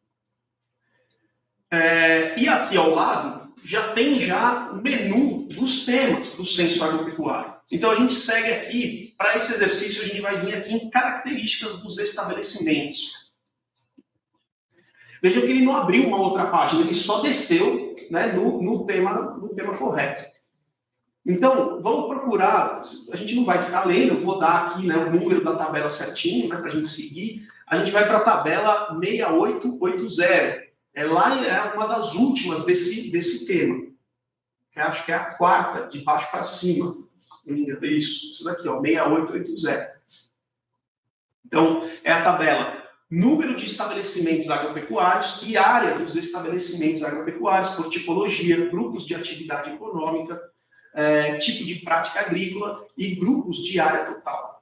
É, e aqui ao lado já tem já o menu dos temas do censo agropecuário. Então a gente segue aqui, para esse exercício a gente vai vir aqui em características dos estabelecimentos. Vejam que ele não abriu uma outra página, ele só desceu, né, no, no, tema, no tema correto. Então, vamos procurar, a gente não vai ficar lendo, eu vou dar aqui, né, o número da tabela certinho, né, para a gente seguir. A gente vai para a tabela seis oito oito zero. É lá é uma das últimas desse, desse tema. Que acho que é a quarta, de baixo para cima. Isso, isso daqui, ó, seis oito oito zero. Então, é a tabela número de estabelecimentos agropecuários e área dos estabelecimentos agropecuários por tipologia, grupos de atividade econômica, é, tipo de prática agrícola e grupos de área total.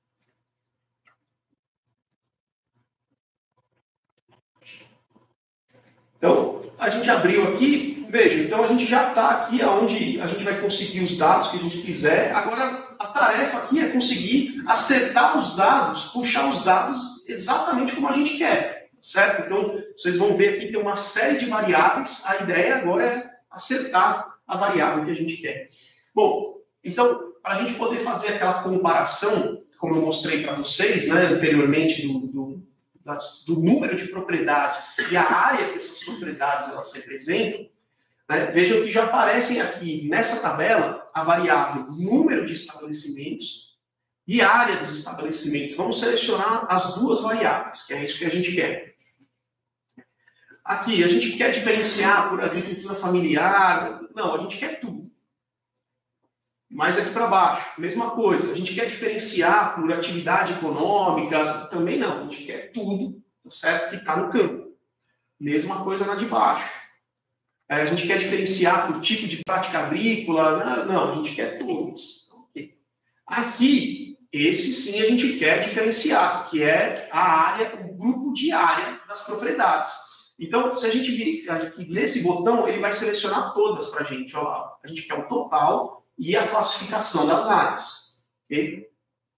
Então, a gente abriu aqui, veja, então a gente já está aqui onde a gente vai conseguir os dados que a gente quiser. Agora, a tarefa aqui é conseguir acertar os dados, puxar os dados exatamente como a gente quer, certo? Então, vocês vão ver aqui tem uma série de variáveis, a ideia agora é acertar a variável que a gente quer. Bom, então, para a gente poder fazer aquela comparação, como eu mostrei para vocês, né, anteriormente, do, do do número de propriedades e a área que essas propriedades elas representam, né, vejam que já aparecem aqui nessa tabela a variável número de estabelecimentos e área dos estabelecimentos. Vamos selecionar as duas variáveis, que é isso que a gente quer. Aqui, a gente quer diferenciar por agricultura familiar. Não, a gente quer tudo. Mas aqui para baixo, mesma coisa. A gente quer diferenciar por atividade econômica? Também não. A gente quer tudo, certo? Que está no campo. Mesma coisa na de baixo. É, a gente quer diferenciar por tipo de prática agrícola? Não, não, a gente quer todos. Okay. Aqui, esse sim a gente quer diferenciar, que é a área, o grupo de área das propriedades. Então, se a gente vir aqui nesse botão, ele vai selecionar todas para a gente. Olha lá. A gente quer o total e a classificação das áreas. Okay?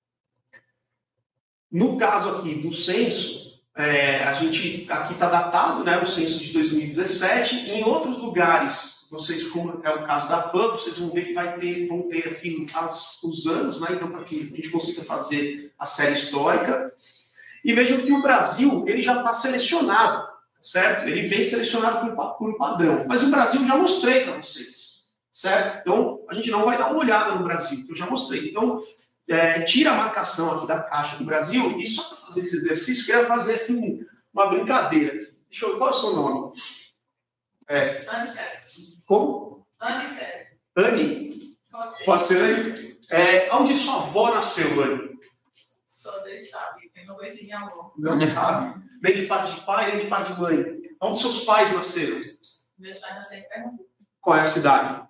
No caso aqui do censo, é, a gente aqui está datado, né, o censo de dois mil e dezessete. Em outros lugares, vocês, como é o caso da P A N, vocês vão ver que vai ter, vão ter aqui as, os anos, né, então para que a gente consiga fazer a série histórica. E vejam que o Brasil ele já está selecionado, certo? Ele vem selecionado por, por padrão. Mas o Brasil já mostrei para vocês. Certo? Então, a gente não vai dar uma olhada no Brasil, que eu já mostrei. Então, é, tira a marcação aqui da caixa do Brasil, e só para fazer esse exercício, eu queria fazer aqui um, uma brincadeira. Deixa eu ver, qual é o seu nome? É. Anne Sérgio. Como? Anne Sérgio. Anne? Pode ser. Pode ser, Anne? É, onde sua avó nasceu, Anne? Só Deus sabe, eu não conheci minha avó. Não sabe. Nem de parte de pai, nem de parte de mãe. Onde seus pais nasceram? Meus pais nasceram em Pernambuco. Qual é a cidade?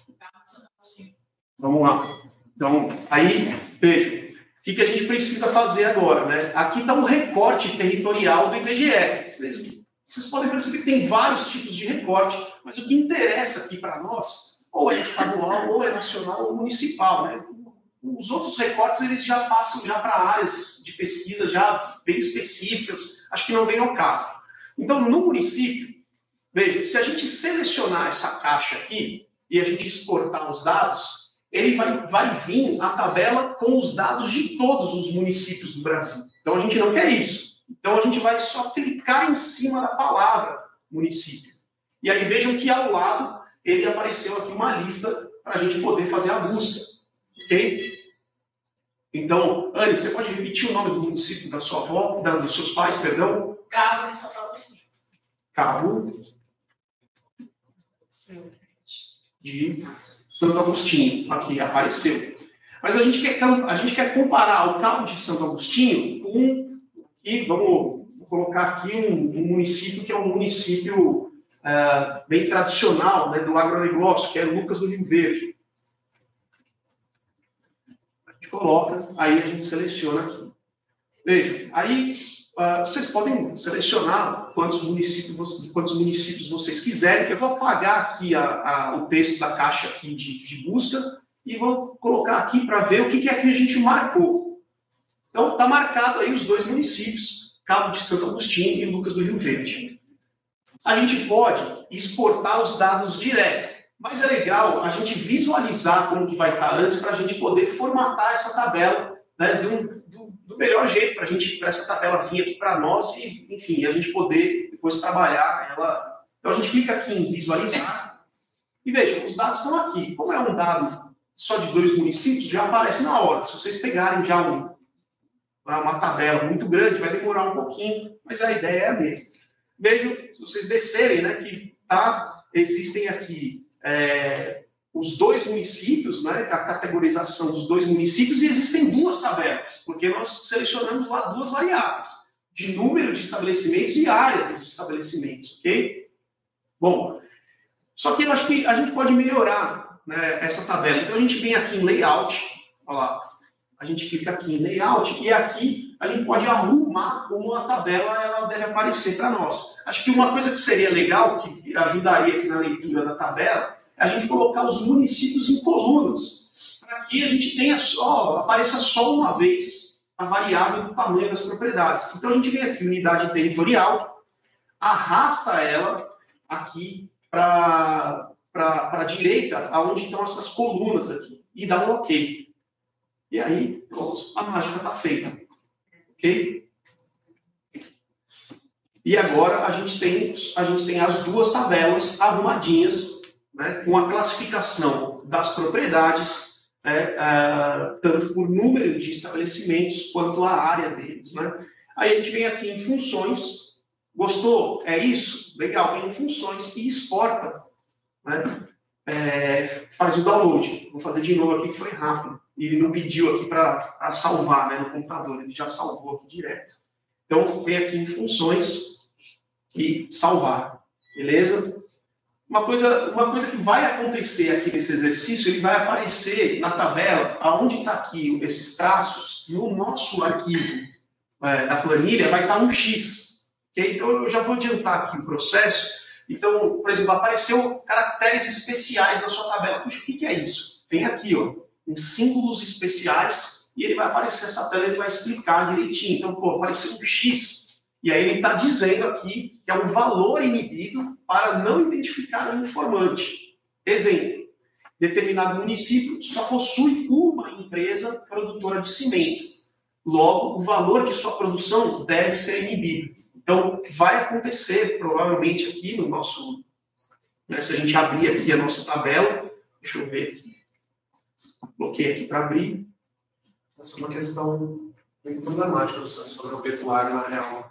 Vamos lá. Então, aí, veja, o que, que a gente precisa fazer agora, né? Aqui está um recorte territorial do I B G E. Vocês, vocês podem perceber que tem vários tipos de recorte, mas o que interessa aqui para nós, ou é estadual, ou é nacional, ou municipal, né? Os outros recortes, eles já passam já para áreas de pesquisa já bem específicas, acho que não vem ao caso. Então, no município, veja, se a gente selecionar essa caixa aqui e a gente exportar os dados, ele vai, vai vir a tabela com os dados de todos os municípios do Brasil. Então, a gente não quer isso. Então, a gente vai só clicar em cima da palavra município. E aí, vejam que ao lado, ele apareceu aqui uma lista para a gente poder fazer a busca. Ok? Então, Anne, você pode repetir o nome do município da sua avó, da, dos seus pais, perdão? Cabo de Santo Agostinho. Cabo de Santo Agostinho. Aqui, apareceu. Mas a gente quer, a gente quer comparar o Cabo de Santo Agostinho com, e vamos, vamos colocar aqui um, um município que é um município uh, bem tradicional, né, do agronegócio, que é Lucas do Rio Verde. A gente coloca, aí a gente seleciona aqui. Veja, aí uh, vocês podem selecionar quantos municípios, quantos municípios vocês quiserem. Eu vou apagar aqui a, a, o texto da caixa aqui de, de busca e vou colocar aqui para ver o que, que é que a gente marcou. Então, está marcado aí os dois municípios, Cabo de Santo Agostinho e Lucas do Rio Verde. A gente pode exportar os dados direto, mas é legal a gente visualizar como que vai estar antes para a gente poder formatar essa tabela, né, de um, do, do melhor jeito para a gente, para essa tabela vir aqui para nós e, enfim, a gente poder depois trabalhar ela. Então a gente clica aqui em visualizar e veja, os dados estão aqui. Como é um dado só de dois municípios, já aparece na hora. Se vocês pegarem já um, uma tabela muito grande, vai demorar um pouquinho, mas a ideia é a mesma. Vejam, se vocês descerem, né, que tá, existem aqui é, os dois municípios, né, a categorização dos dois municípios, e existem duas tabelas, porque nós selecionamos lá duas variáveis, de número de estabelecimentos e área dos estabelecimentos, ok? Bom, só que eu acho que a gente pode melhorar, né, essa tabela. Então a gente vem aqui em Layout, olha lá, a gente clica aqui em Layout, e aqui a gente pode arrumar como a tabela ela deve aparecer para nós. Acho que uma coisa que seria legal, que ajudaria aqui na leitura da tabela, é a gente colocar os municípios em colunas, para que a gente tenha só, apareça só uma vez a variável do tamanho das propriedades. Então a gente vem aqui, unidade territorial, arrasta ela aqui para a direita, aonde estão essas colunas aqui, e dá um OK. E aí, pronto, a mágica está feita. Ok? E agora a gente tem, a gente tem as duas tabelas arrumadinhas, né, com a classificação das propriedades, né, uh, tanto por número de estabelecimentos quanto a área deles. Né? Aí a gente vem aqui em funções. Gostou? É isso? Legal, vem em funções e exporta. Né? É, faz o download. Vou fazer de novo aqui que foi rápido. E ele não pediu aqui para salvar, né, no computador, ele já salvou aqui direto. Então, vem aqui em funções e salvar, beleza? Uma coisa, uma coisa que vai acontecer aqui nesse exercício, ele vai aparecer na tabela, aonde está aqui esses traços, no nosso arquivo é, da planilha, vai estar um X. Okay? Então, eu já vou adiantar aqui o processo. Então, por exemplo, apareceu caracteres especiais na sua tabela. Puxa, o que, que é isso? Vem aqui, ó. Em símbolos especiais, e ele vai aparecer essa tela, ele vai explicar direitinho. Então, pô, apareceu um X, e aí ele está dizendo aqui que é um valor inibido para não identificar um informante. Exemplo, determinado município só possui uma empresa produtora de cimento. Logo, o valor de sua produção deve ser inibido. Então, vai acontecer, provavelmente, aqui no nosso... Né, se a gente abrir aqui a nossa tabela, deixa eu ver aqui. Bloqueei aqui para abrir. Essa é uma questão bem problemática do censo agropecuário, na real.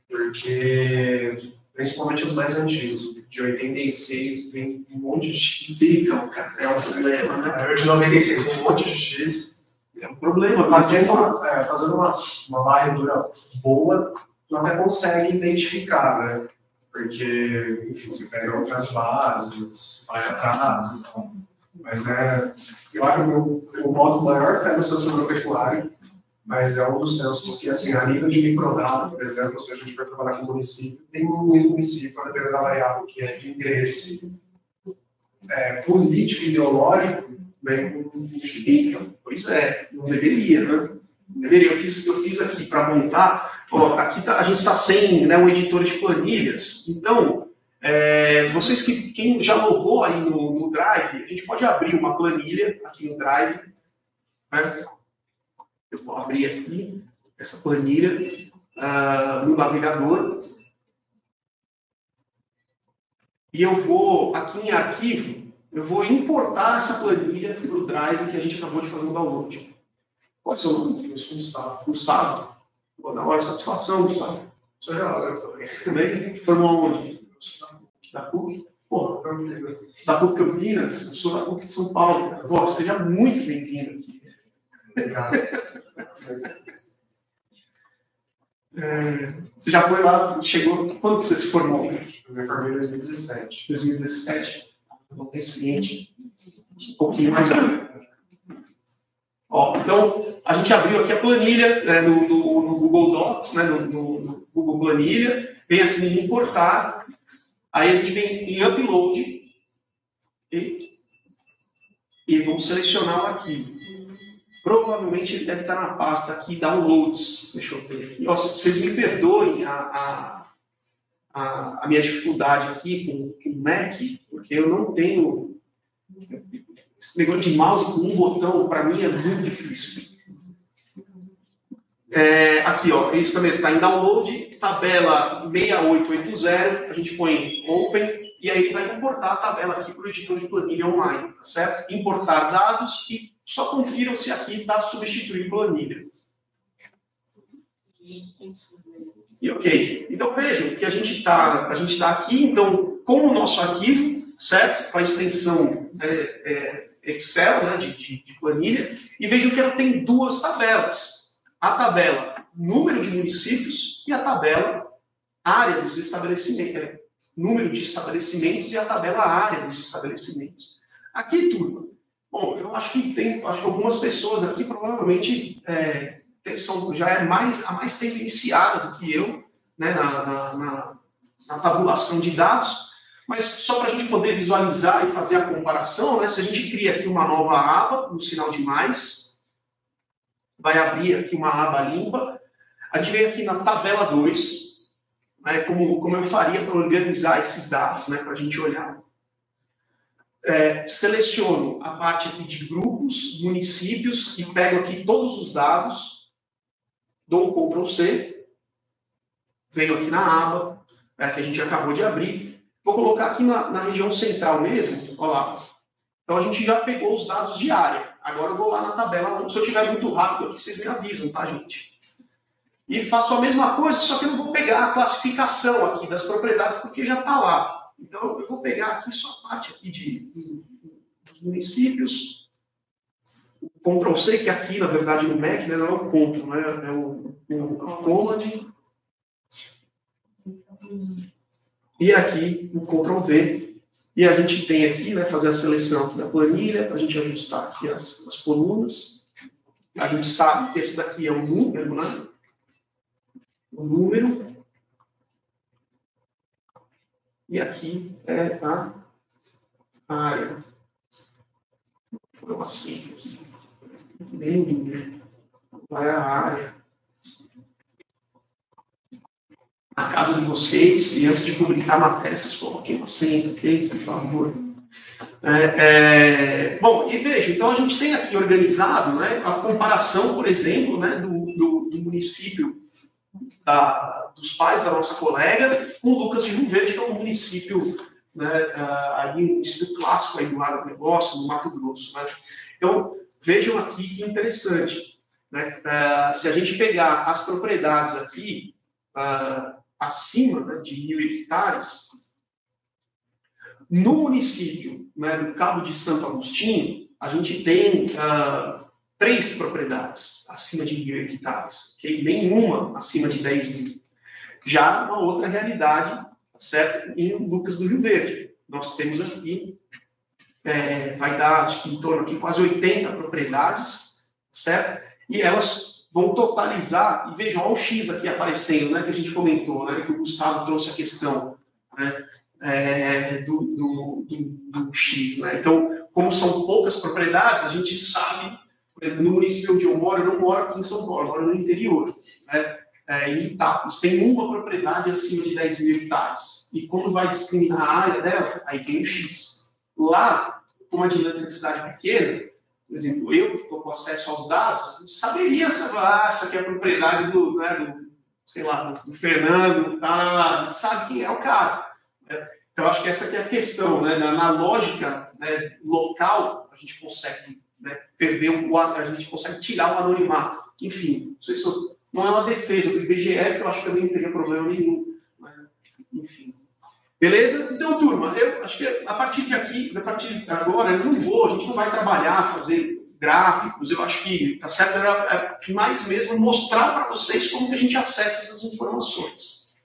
Porque, principalmente os mais antigos, de oitenta e seis, vem um monte de X. Então, cara, é um problema, né? É, de noventa e seis, um monte de X. É um problema. Fazendo, uma, é, fazendo uma, uma varredura boa, tu até consegue identificar, né? Porque, enfim, você pega outras bases, vai atrás, então... Mas é, eu acho que o, o modo maior é no censo agropecuário, mas é um dos censos que, assim, a nível de microdado, por exemplo, se a gente for trabalhar com o município, tem muito município, a depender da variável que é de interesse é, político e ideológico, bem com Então, pois é, não deveria, né? Não deveria. Eu fiz, eu fiz aqui para montar, ó, aqui tá, a gente está sem, né, um editor de planilhas, então... É, vocês que quem já logou aí no, no Drive, a gente pode abrir uma planilha aqui no Drive. Né? Eu vou abrir aqui essa planilha uh, no navegador. E eu vou, aqui em arquivo, eu vou importar essa planilha para o Drive que a gente acabou de fazer o download. Qual é o seu nome? Gustavo. Gustavo. Vou dar uma satisfação, Gustavo. Sou geógrafo também. Também? Formou onde? Da P U C? Pô, da P U C Campinas, eu sou da P U C de São Paulo. Pô, seja muito bem-vindo aqui. Obrigado. É, você já foi lá, chegou. Quando você se formou? Eu me formei em dois mil e dezessete. dois mil e dezessete. Não recente. Um pouquinho mais. Ó, então, a gente abriu aqui a planilha, né, no, no, no Google Docs, né, no, no, no Google Planilha, vem aqui em importar, aí a gente vem em upload, e, e vamos selecionar o arquivo. Provavelmente ele deve estar na pasta aqui, downloads, deixa eu ver aqui. Ó, vocês me perdoem a, a, a, a minha dificuldade aqui com, com o Mac, porque eu não tenho... Esse negócio de mouse com um botão, para mim, é muito difícil. É, aqui, ó, isso também está em download, tabela seis oito oito zero, a gente põe open, e aí ele vai importar a tabela aqui para o editor de planilha online, tá certo? Importar dados e só confiram se aqui está substituindo planilha. E ok. Então vejam que a gente está a gente está aqui, então, com o nosso arquivo, certo? Com a extensão é, é, Excel, né, de, de, de planilha, e vejam que ela tem duas tabelas. A tabela número de municípios e a tabela área dos estabelecimentos, é, número de estabelecimentos e a tabela área dos estabelecimentos. Aqui, turma, bom, eu acho que tem, acho que algumas pessoas aqui provavelmente é, são, já é mais, a mais tempo iniciada do que eu, né, na, na, na, na tabulação de dados, mas só para a gente poder visualizar e fazer a comparação, né, se a gente cria aqui uma nova aba, no sinal de mais, vai abrir aqui uma aba limpa, a gente vem aqui na tabela dois, né, como, como eu faria para organizar esses dados, né, para a gente olhar. É, seleciono a parte aqui de grupos, municípios, e pego aqui todos os dados, dou um control C, venho aqui na aba, é, que a gente acabou de abrir, vou colocar aqui na, na região central mesmo, olha lá. Então a gente já pegou os dados de área, agora eu vou lá na tabela, se eu estiver muito rápido aqui, vocês me avisam, tá, gente? E faço a mesma coisa, só que eu não vou pegar a classificação aqui das propriedades, porque já está lá. Então, eu vou pegar aqui só a parte aqui de, de, dos municípios. O control C, que aqui, na verdade, no Mac, né, não é o Ctrl, né, é o, o Command. E aqui, o control V. E a gente tem aqui, né, fazer a seleção aqui da planilha, para a gente ajustar aqui as, as colunas. A gente sabe que esse daqui é o número, né? O número. E aqui é a área. Foi um acento aqui. Bem lindo. Vai a área. Na casa de vocês, e antes de publicar a matéria, vocês coloquem um acento, ok? Por favor. É, é... Bom, e veja, então a gente tem aqui organizado, né, a comparação, por exemplo, né, do, do, do município Da, dos pais da nossa colega, com Lucas de Rio Verde, que é um município, né, uh, ali, um município clássico aí do agronegócio, no Mato Grosso. Né? Então, vejam aqui que interessante. Né? Uh, se a gente pegar as propriedades aqui, uh, acima, né, de mil hectares, no município, né, do Cabo de Santo Agostinho, a gente tem... Uh, três propriedades acima de mil hectares, okay? Nenhuma acima de dez mil. Já uma outra realidade, certo? Em Lucas do Rio Verde. Nós temos aqui, é, vai dar acho que em torno de quase oitenta propriedades, certo? E elas vão totalizar, e vejam, olha o X aqui aparecendo, né, que a gente comentou, né, que o Gustavo trouxe a questão, né, é, do, do, do, do X. Né? Então, como são poucas propriedades, a gente sabe. No município onde eu moro, eu não moro aqui em São Paulo, eu moro no interior, né? É, em Itápolis, tem uma propriedade acima de dez mil hectares. E quando vai discriminar a área dela, aí tem o X. Lá, com uma dinâmica de cidade pequena, por exemplo, eu que estou com acesso aos dados, saberia se ah, essa aqui é a propriedade do, né, do, sei lá, do Fernando, tá, sabe quem é o cara. Né? Então, acho que essa aqui é a questão, né? Na, na lógica, né, local, a gente consegue... Né, perder o a gente consegue tirar o anonimato. Enfim, não, sei se eu, não é uma defesa do I B G E, que eu acho que também não teria problema nenhum. Né? Enfim. Beleza? Então, turma, eu acho que a partir de aqui, a partir de agora, eu não vou, a gente não vai trabalhar, fazer gráficos, eu acho que, tá certo, é mais mesmo mostrar para vocês como que a gente acessa essas informações.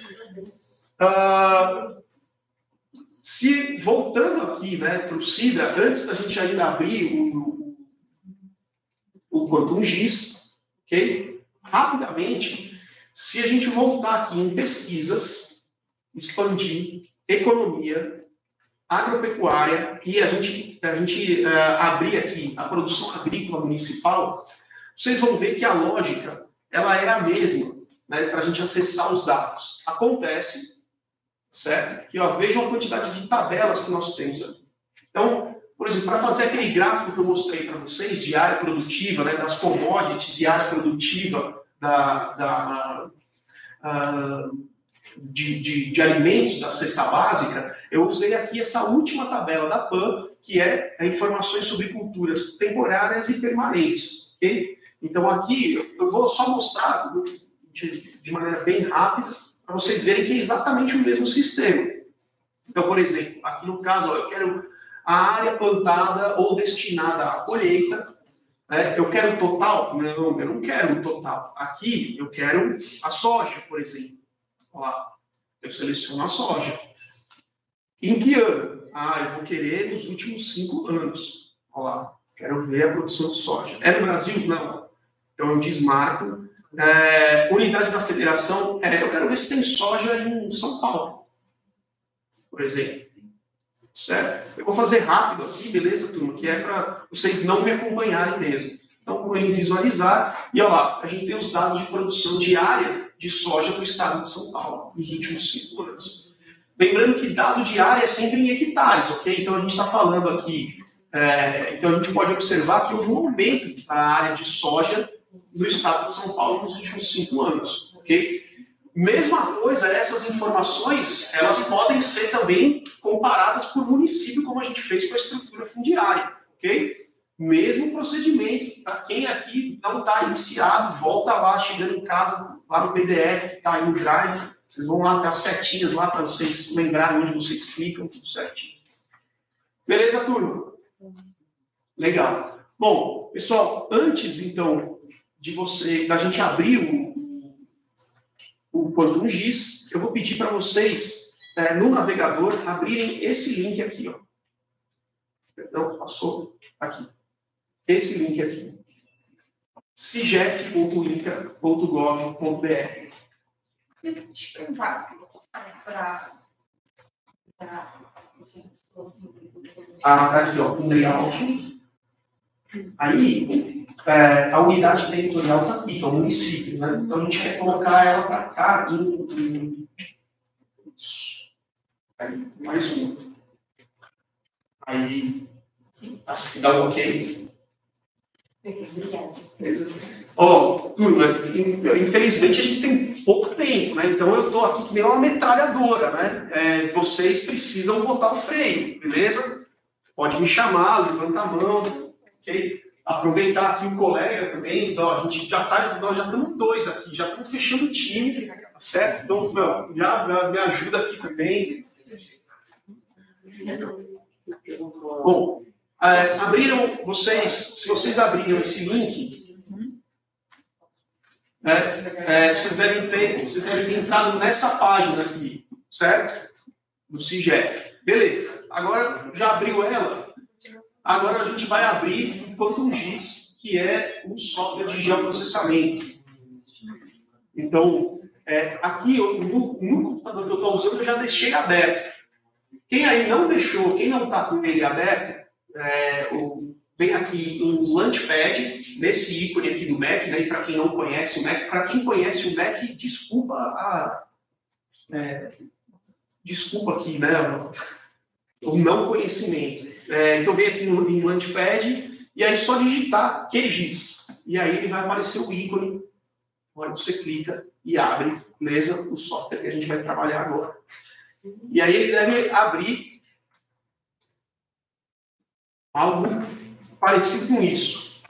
Uh, Se, voltando aqui, né, para o Sidra, antes da gente ainda abrir o, o, o Quantum G I S, ok? rapidamente, se a gente voltar aqui em pesquisas, expandir economia, agropecuária, e a gente, a gente uh, abrir aqui a produção agrícola municipal, vocês vão ver que a lógica ela é a mesma, né, para a gente acessar os dados. Acontece, certo? Que ó, vejam a quantidade de tabelas que nós temos aqui. Então, por exemplo, para fazer aquele gráfico que eu mostrei para vocês de área produtiva, né, das commodities e área produtiva da, da, uh, de, de, de alimentos da cesta básica, eu usei aqui essa última tabela da P A N, que é informações sobre culturas temporárias e permanentes. Okay? Então, aqui eu vou só mostrar de, de maneira bem rápida para vocês verem que é exatamente o mesmo sistema. Então, por exemplo, aqui no caso, ó, eu quero a área plantada ou destinada à colheita. Né? Eu quero o total? Não, eu não quero o total. Aqui eu quero a soja, por exemplo. Olha lá, eu seleciono a soja. Em que ano? Ah, eu vou querer nos últimos cinco anos. Olha lá, quero ver a produção de soja. É no Brasil? Não. Então eu desmarco. É, unidade da federação, é, eu quero ver se tem soja em São Paulo, por exemplo. Certo? Eu vou fazer rápido aqui, beleza, turma? Que é para vocês não me acompanharem mesmo. Então, vou em visualizar e olha lá, a gente tem os dados de produção diária de soja para o estado de São Paulo nos últimos cinco anos. Lembrando que dado de área é sempre em hectares, ok? Então, a gente está falando aqui, é, então a gente pode observar que houve um aumento da área de soja no estado de São Paulo nos últimos cinco anos, ok? Mesma coisa, essas informações, elas podem ser também comparadas por município, como a gente fez com a estrutura fundiária, ok? Mesmo procedimento, para quem aqui não está iniciado, volta lá, chegando em casa, lá no P D F, que está aí no Drive, vocês vão lá, tem as setinhas lá para vocês lembrarem onde vocês clicam, tudo certinho. Beleza, turma? Legal. Bom, pessoal, antes, então, de você, da gente abrir o, o Quantum Giz, eu vou pedir para vocês, é, no navegador, abrirem esse link aqui, ó. Perdão, passou aqui. Esse link aqui. cigef ponto inca ponto gov ponto br. Deixa eu te perguntar, para você Ah, tá aqui, ó, um layout. Aí, é, a unidade territorial está aqui, que é o município, né? Então, a gente quer colocar ela para cá em, em... Aí, mais um. Aí, assim, dá um ok. Obrigada. Ó, oh, turma, infelizmente a gente tem pouco tempo, né? Então, eu estou aqui que nem uma metralhadora, né? É, vocês precisam botar o freio, beleza? Pode me chamar, levanta a mão. Okay? Aproveitar aqui o colega também, então, a gente já tá, nós já estamos dois aqui, já estamos fechando o time, certo? Então, já, já me ajuda aqui também. Bom, é, abriram vocês, se vocês abriram esse link, né, é, vocês, devem ter, vocês devem ter entrado nessa página aqui, certo? Do cigef. Beleza, agora já abriu ela. Agora a gente vai abrir o Quantum Giz, que é um software de geoprocessamento. Então, é, aqui eu, no, no computador que eu estou usando, eu já deixei aberto. Quem aí não deixou, quem não está com ele aberto, é, o, vem aqui em Launchpad, nesse ícone aqui do Mac, né, e para quem não conhece o Mac, para quem conhece o Mac, desculpa a... É, desculpa aqui, né, o não conhecimento. É, então vem aqui no, em Launchpad e aí só digitar Q GIS. E aí ele vai aparecer o ícone. Olha, você clica e abre, beleza? O software que a gente vai trabalhar agora. E aí ele deve abrir algo parecido com isso.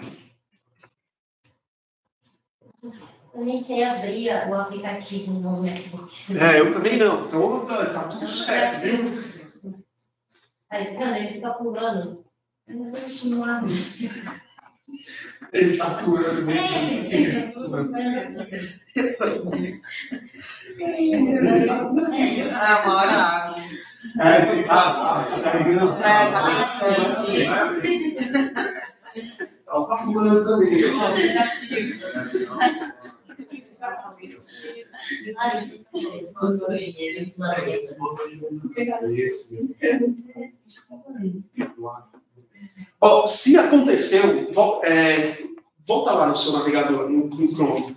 Eu nem sei abrir o aplicativo no MacBook. É, eu também não. Então tá, tá tudo certo, viu? Aí, cara, ele fica pulando. Mas eu não lá. Ele tá pulando mesmo. Ah, bora. É, tá, tá carregando. É, tá bastante. Ela tá pulando também. Ó, se aconteceu, vol- é, volta lá no seu navegador, no, no Chrome.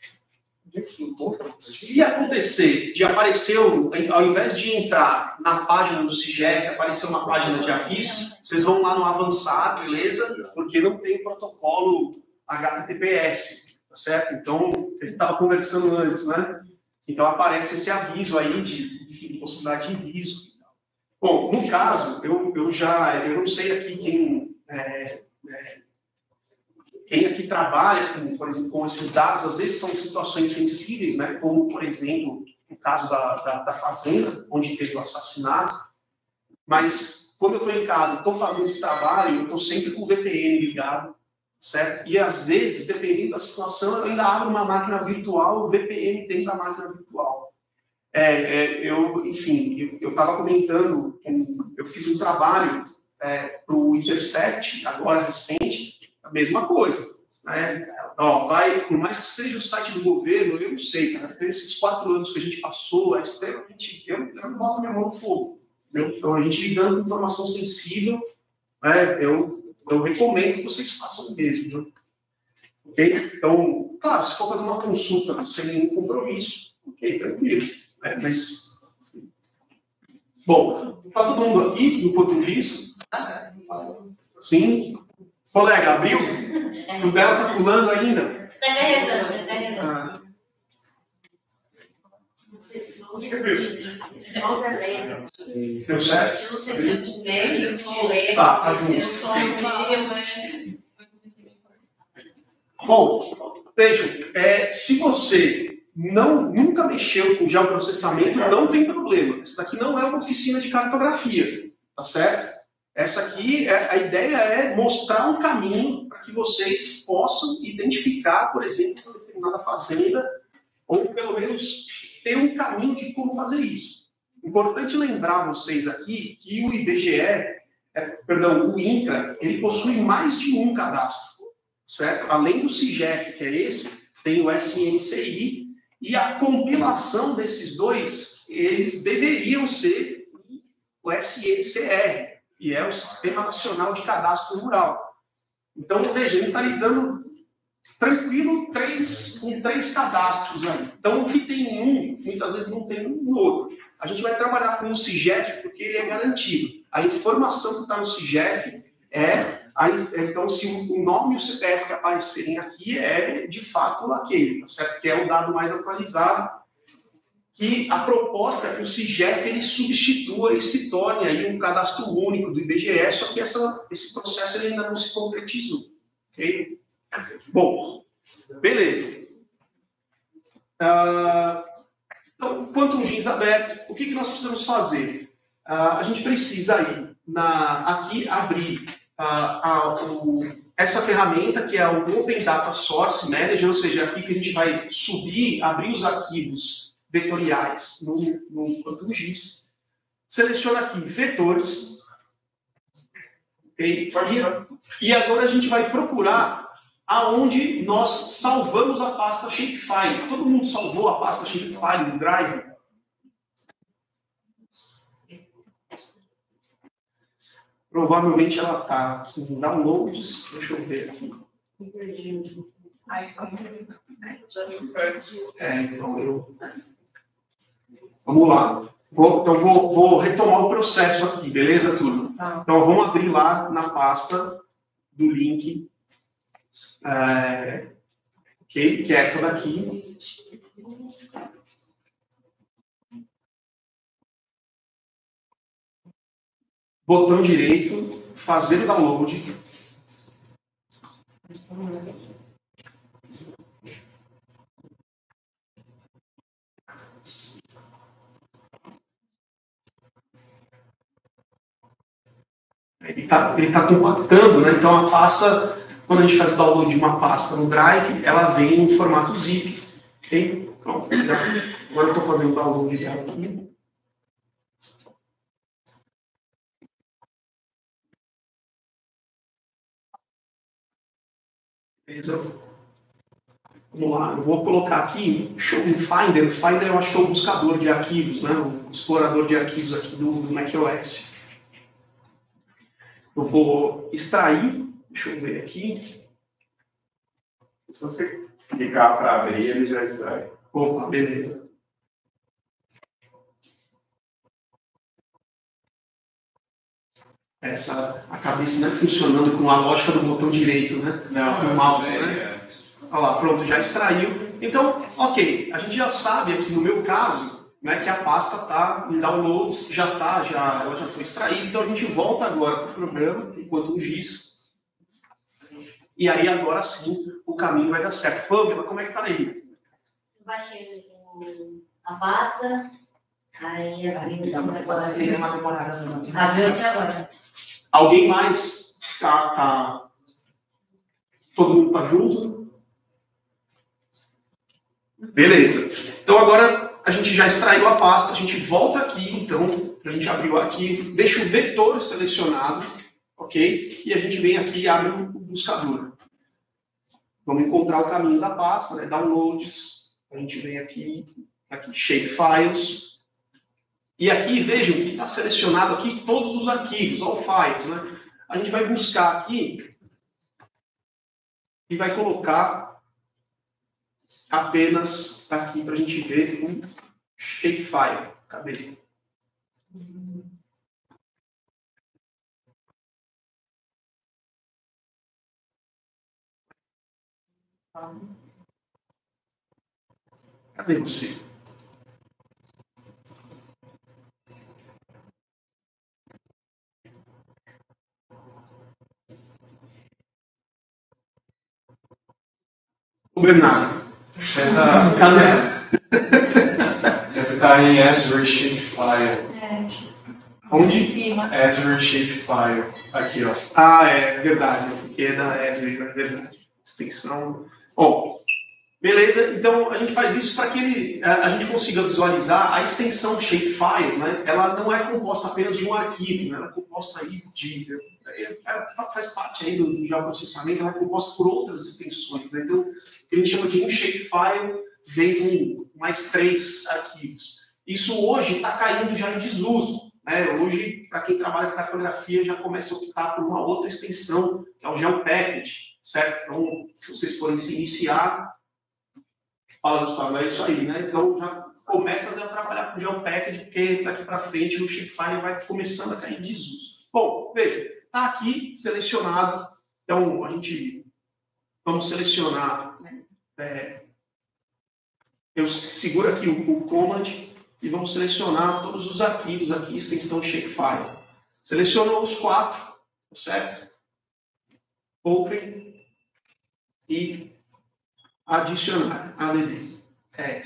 Se acontecer de aparecer, ao invés de entrar na página do SIGEF, aparecer uma página de aviso, vocês vão lá no avançar, beleza? Porque não tem o protocolo H T T P S, tá certo? Então, a gente estava conversando antes, né? Então aparece esse aviso aí de, enfim, possibilidade de risco. Bom, no caso, eu, eu já, eu não sei aqui quem, é, é, quem aqui trabalha com, por exemplo, com esses dados, às vezes são situações sensíveis, né? Como, por exemplo, o caso da, da, da fazenda, onde teve o assassinato. Mas quando eu estou em casa, estou fazendo esse trabalho, eu estou sempre com o V P N ligado, certo? E às vezes, dependendo da situação, eu ainda abro uma máquina virtual, o V P N dentro da máquina virtual. É, é, eu, enfim, eu estava comentando, eu fiz um trabalho é, para o Intercept, agora recente, a mesma coisa. Né? Ó, vai, por mais que seja o site do governo, eu não sei, cara, esses quatro anos que a gente passou, é extremamente. Eu, eu não boto minha mão no fogo. Né? Então, a gente lidando com informação sensível, né, eu, eu recomendo que vocês façam o mesmo. Né? Ok? Então, claro, se for fazer uma consulta sem nenhum compromisso, ok, tranquilo. É, mas, bom, está todo mundo aqui no português? Sim? Colega, abriu? O dela está pulando ainda? Está carregando, está carregando. Ah. Não sei se você lembra. Deu certo? Eu não sei se eu puder, eu vou ler. Tá, tá junto. Eu só não. Bom, vejam, é, se você não, nunca mexeu com geoprocessamento, não tem problema. Essa daqui não é uma oficina de cartografia, tá certo? Essa aqui, é, a ideia é mostrar um caminho para que vocês possam identificar, por exemplo, uma determinada fazenda, ou pelo menos ter um caminho de como fazer isso. Importante lembrar vocês aqui que o I B G E, é, perdão, o INCRA, ele possui mais de um cadastro, certo? Além do SIGEF, que é esse, tem o S N C I, e a compilação desses dois, eles deveriam ser o S N C R, que é o Sistema Nacional de Cadastro Rural. Então, veja, ele está lidando tranquilo três, com três cadastros aí. Então, o que tem em um, muitas vezes não tem no outro. A gente vai trabalhar com o SIGEF porque ele é garantido. A informação que está no SIGEF é... A, então, se o nome e o C P F que aparecerem aqui é, de fato, aquele, tá certo? Que é o dado mais atualizado. Que a proposta é que o SIGEF ele substitua e se torne aí um cadastro único do I B G E, só que essa, esse processo ele ainda não se concretizou. Ok? Bom, beleza. Ah, então, quanto um GIS aberto, o que, que nós precisamos fazer? Ah, a gente precisa aí, na, aqui, abrir ah, a, o, essa ferramenta que é o Open Data Source Manager, ou seja, aqui que a gente vai subir, abrir os arquivos vetoriais no, no, no GIS. Seleciona aqui vetores. Okay? E, e agora a gente vai procurar aonde nós salvamos a pasta Shapefile. Todo mundo salvou a pasta Shapefile no Drive? Provavelmente ela está aqui em downloads. Deixa eu ver aqui. É, então eu... Vamos lá. Vou, então vou, vou retomar o processo aqui, beleza, turma? Então vamos abrir lá na pasta do link. É, ok, que é essa daqui. Botão direito, fazer o download. Ele está ele tá compactando, né? Então a pasta, quando a gente faz o download de uma pasta no Drive, ela vem em formato zip. Ok? Pronto. Agora eu estou fazendo o download dela aqui. Beleza? Vamos lá, eu vou colocar aqui show um Finder. O Finder eu acho que é o buscador de arquivos, né? O explorador de arquivos aqui do, do macOS. Eu vou extrair, deixa eu ver aqui. Se você clicar para abrir, ele já extrai. Opa, beleza. Essa, a cabeça não é funcionando com a lógica do botão direito, né? Não, o mouse, é, né? é. Olha lá, pronto, já extraiu. Então, ok, a gente já sabe aqui no meu caso, né, que a pasta está em downloads, já está, já, ela já foi extraída, então a gente volta agora para o programa, enquanto um giz. E aí agora sim o caminho vai dar certo. Pamela, como é que tá aí? Eu baixei o, a pasta, aí abriu agora. Abriu aqui agora. Alguém mais? Tá, tá. Todo mundo tá junto? Beleza. Então agora a gente já extraiu a pasta, a gente volta aqui, então, a gente abrir o arquivo, deixa o vetor selecionado, ok? E a gente vem aqui e abre o buscador. Vamos encontrar o caminho da pasta, né? Downloads, a gente vem aqui, aqui Shapefiles, e aqui vejam que está selecionado aqui todos os arquivos, all files, né? A gente vai buscar aqui e vai colocar apenas aqui para a gente ver um shapefile. Cadê? Cadê você? O Bernardo. Tá, Cadê? deve estar em Azure Shapefile. Onde? Em cima. Azure Shapefile. Aqui, ó. Ah, é verdade. Porque é da Azure, é verdade. Extensão. Bom, beleza. Então a gente faz isso para que ele, a, a gente consiga visualizar a extensão Shapefile, né? Ela não é composta apenas de um arquivo, né? Ela é composta aí de. Ela faz parte aí do, do geoprocessamento, ela é composta por outras extensões, né? Então, o que a gente chama de um Shapefile vem com mais três arquivos. Isso hoje está caindo já em desuso. Né? Hoje, para quem trabalha com cartografia, já começa a optar por uma outra extensão, que é o GeoPackage, certo? Então, se vocês forem se iniciar, fala, Gustavo, é isso aí, né? Então, já começa a trabalhar com o GeoPackage, porque daqui para frente o Shapefile vai começando a cair em desuso. Bom, veja, está aqui selecionado. Então, a gente vamos selecionar. É, eu seguro aqui o, o Command e vamos selecionar todos os arquivos aqui, extensão Shapefile. Selecionou os quatro, certo? Open e adicionar, add, add.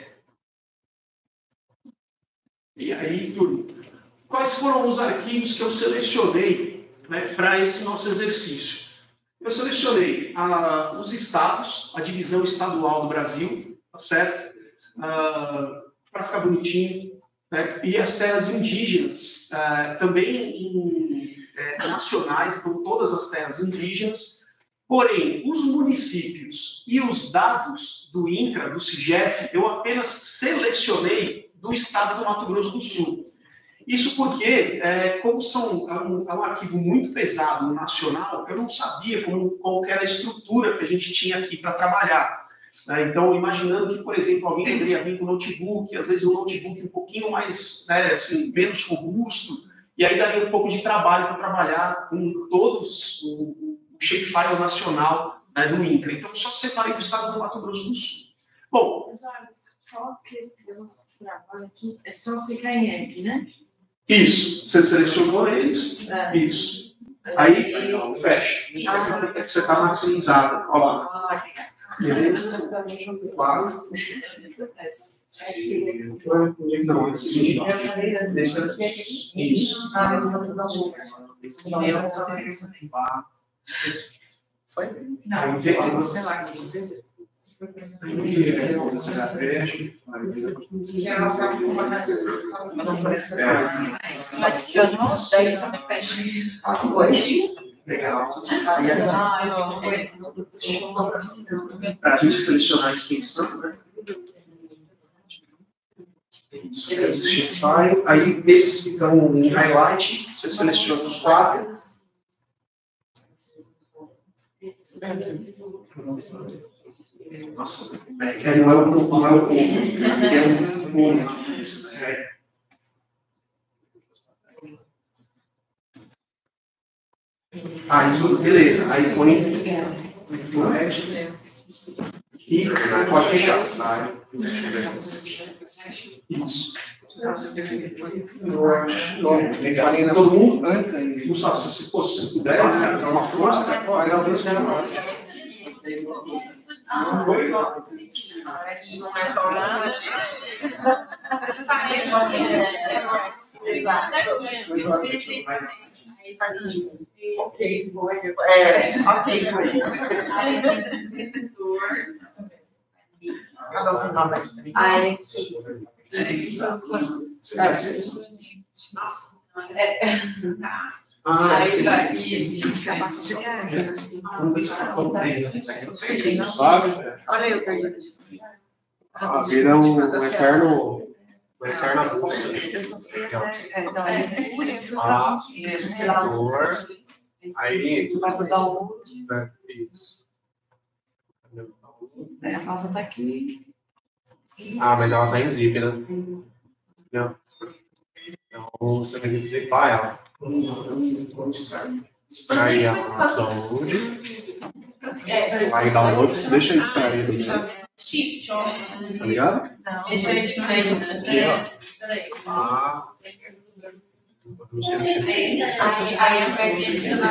E aí, turma, quais foram os arquivos que eu selecionei, né, para esse nosso exercício? Eu selecionei ah, os estados, a divisão estadual do Brasil, tá certo? Ah, para ficar bonitinho, né? E as terras indígenas, ah, também em, é, nacionais, então todas as terras indígenas, porém, os municípios e os dados do INCRA, do CIGEF, eu apenas selecionei do estado do Mato Grosso do Sul. Isso porque, é, como são, é, um, é um arquivo muito pesado, nacional, eu não sabia como, qual era a estrutura que a gente tinha aqui para trabalhar. Então, imaginando que, por exemplo, alguém poderia vir com notebook, às vezes um notebook um pouquinho mais, né, assim, menos robusto, e aí daria um pouco de trabalho para trabalhar com todos o, o shapefile nacional, né, do INCRA. Então, só separei do estado do Mato Grosso do Sul. Bom, Só que eu vou aqui, é só clicar em Egg, né? isso. Você selecionou eles, É. isso. Aí, fecha. Você está maximizado. Olha lá. Ah, legal. Beleza? Claro. Não, isso de Isso. Foi? Não, sei lá. Adicionou, daí só fecha. Hoje. Legal. Ah, não, foi. Para a gente selecionar a extensão, né? Isso, Shapefile. Aí, esses que estão em highlight, você seleciona os quatro. Nossa, é, não é o não é o é um ponto. É. Ah, isso, beleza. Aí põe o Edge e pode fechar. Isso. Legal. Todo mundo antes aí. Não sabe se se fosse se puder, dar uma força, vai dar uma força. Não foi? Não é só nada. Exato. Ok, foi. É, ok, foi. Cada um nome. Aí aqui. Ah, aí vai. Olha aí, eu perdi. Ah, vira um eterno. Um eterno. Ah, dor. Aí. Vai usar o Isso. É, a rosa tá aqui. Ah, mas ela tá em zip, né? Não. Então você tem que zipar ela. Extrair a download. Vai download, deixa eu extrair do meu. Tá ligado? Deixa eu explicar. Ah. Aí eu perdi.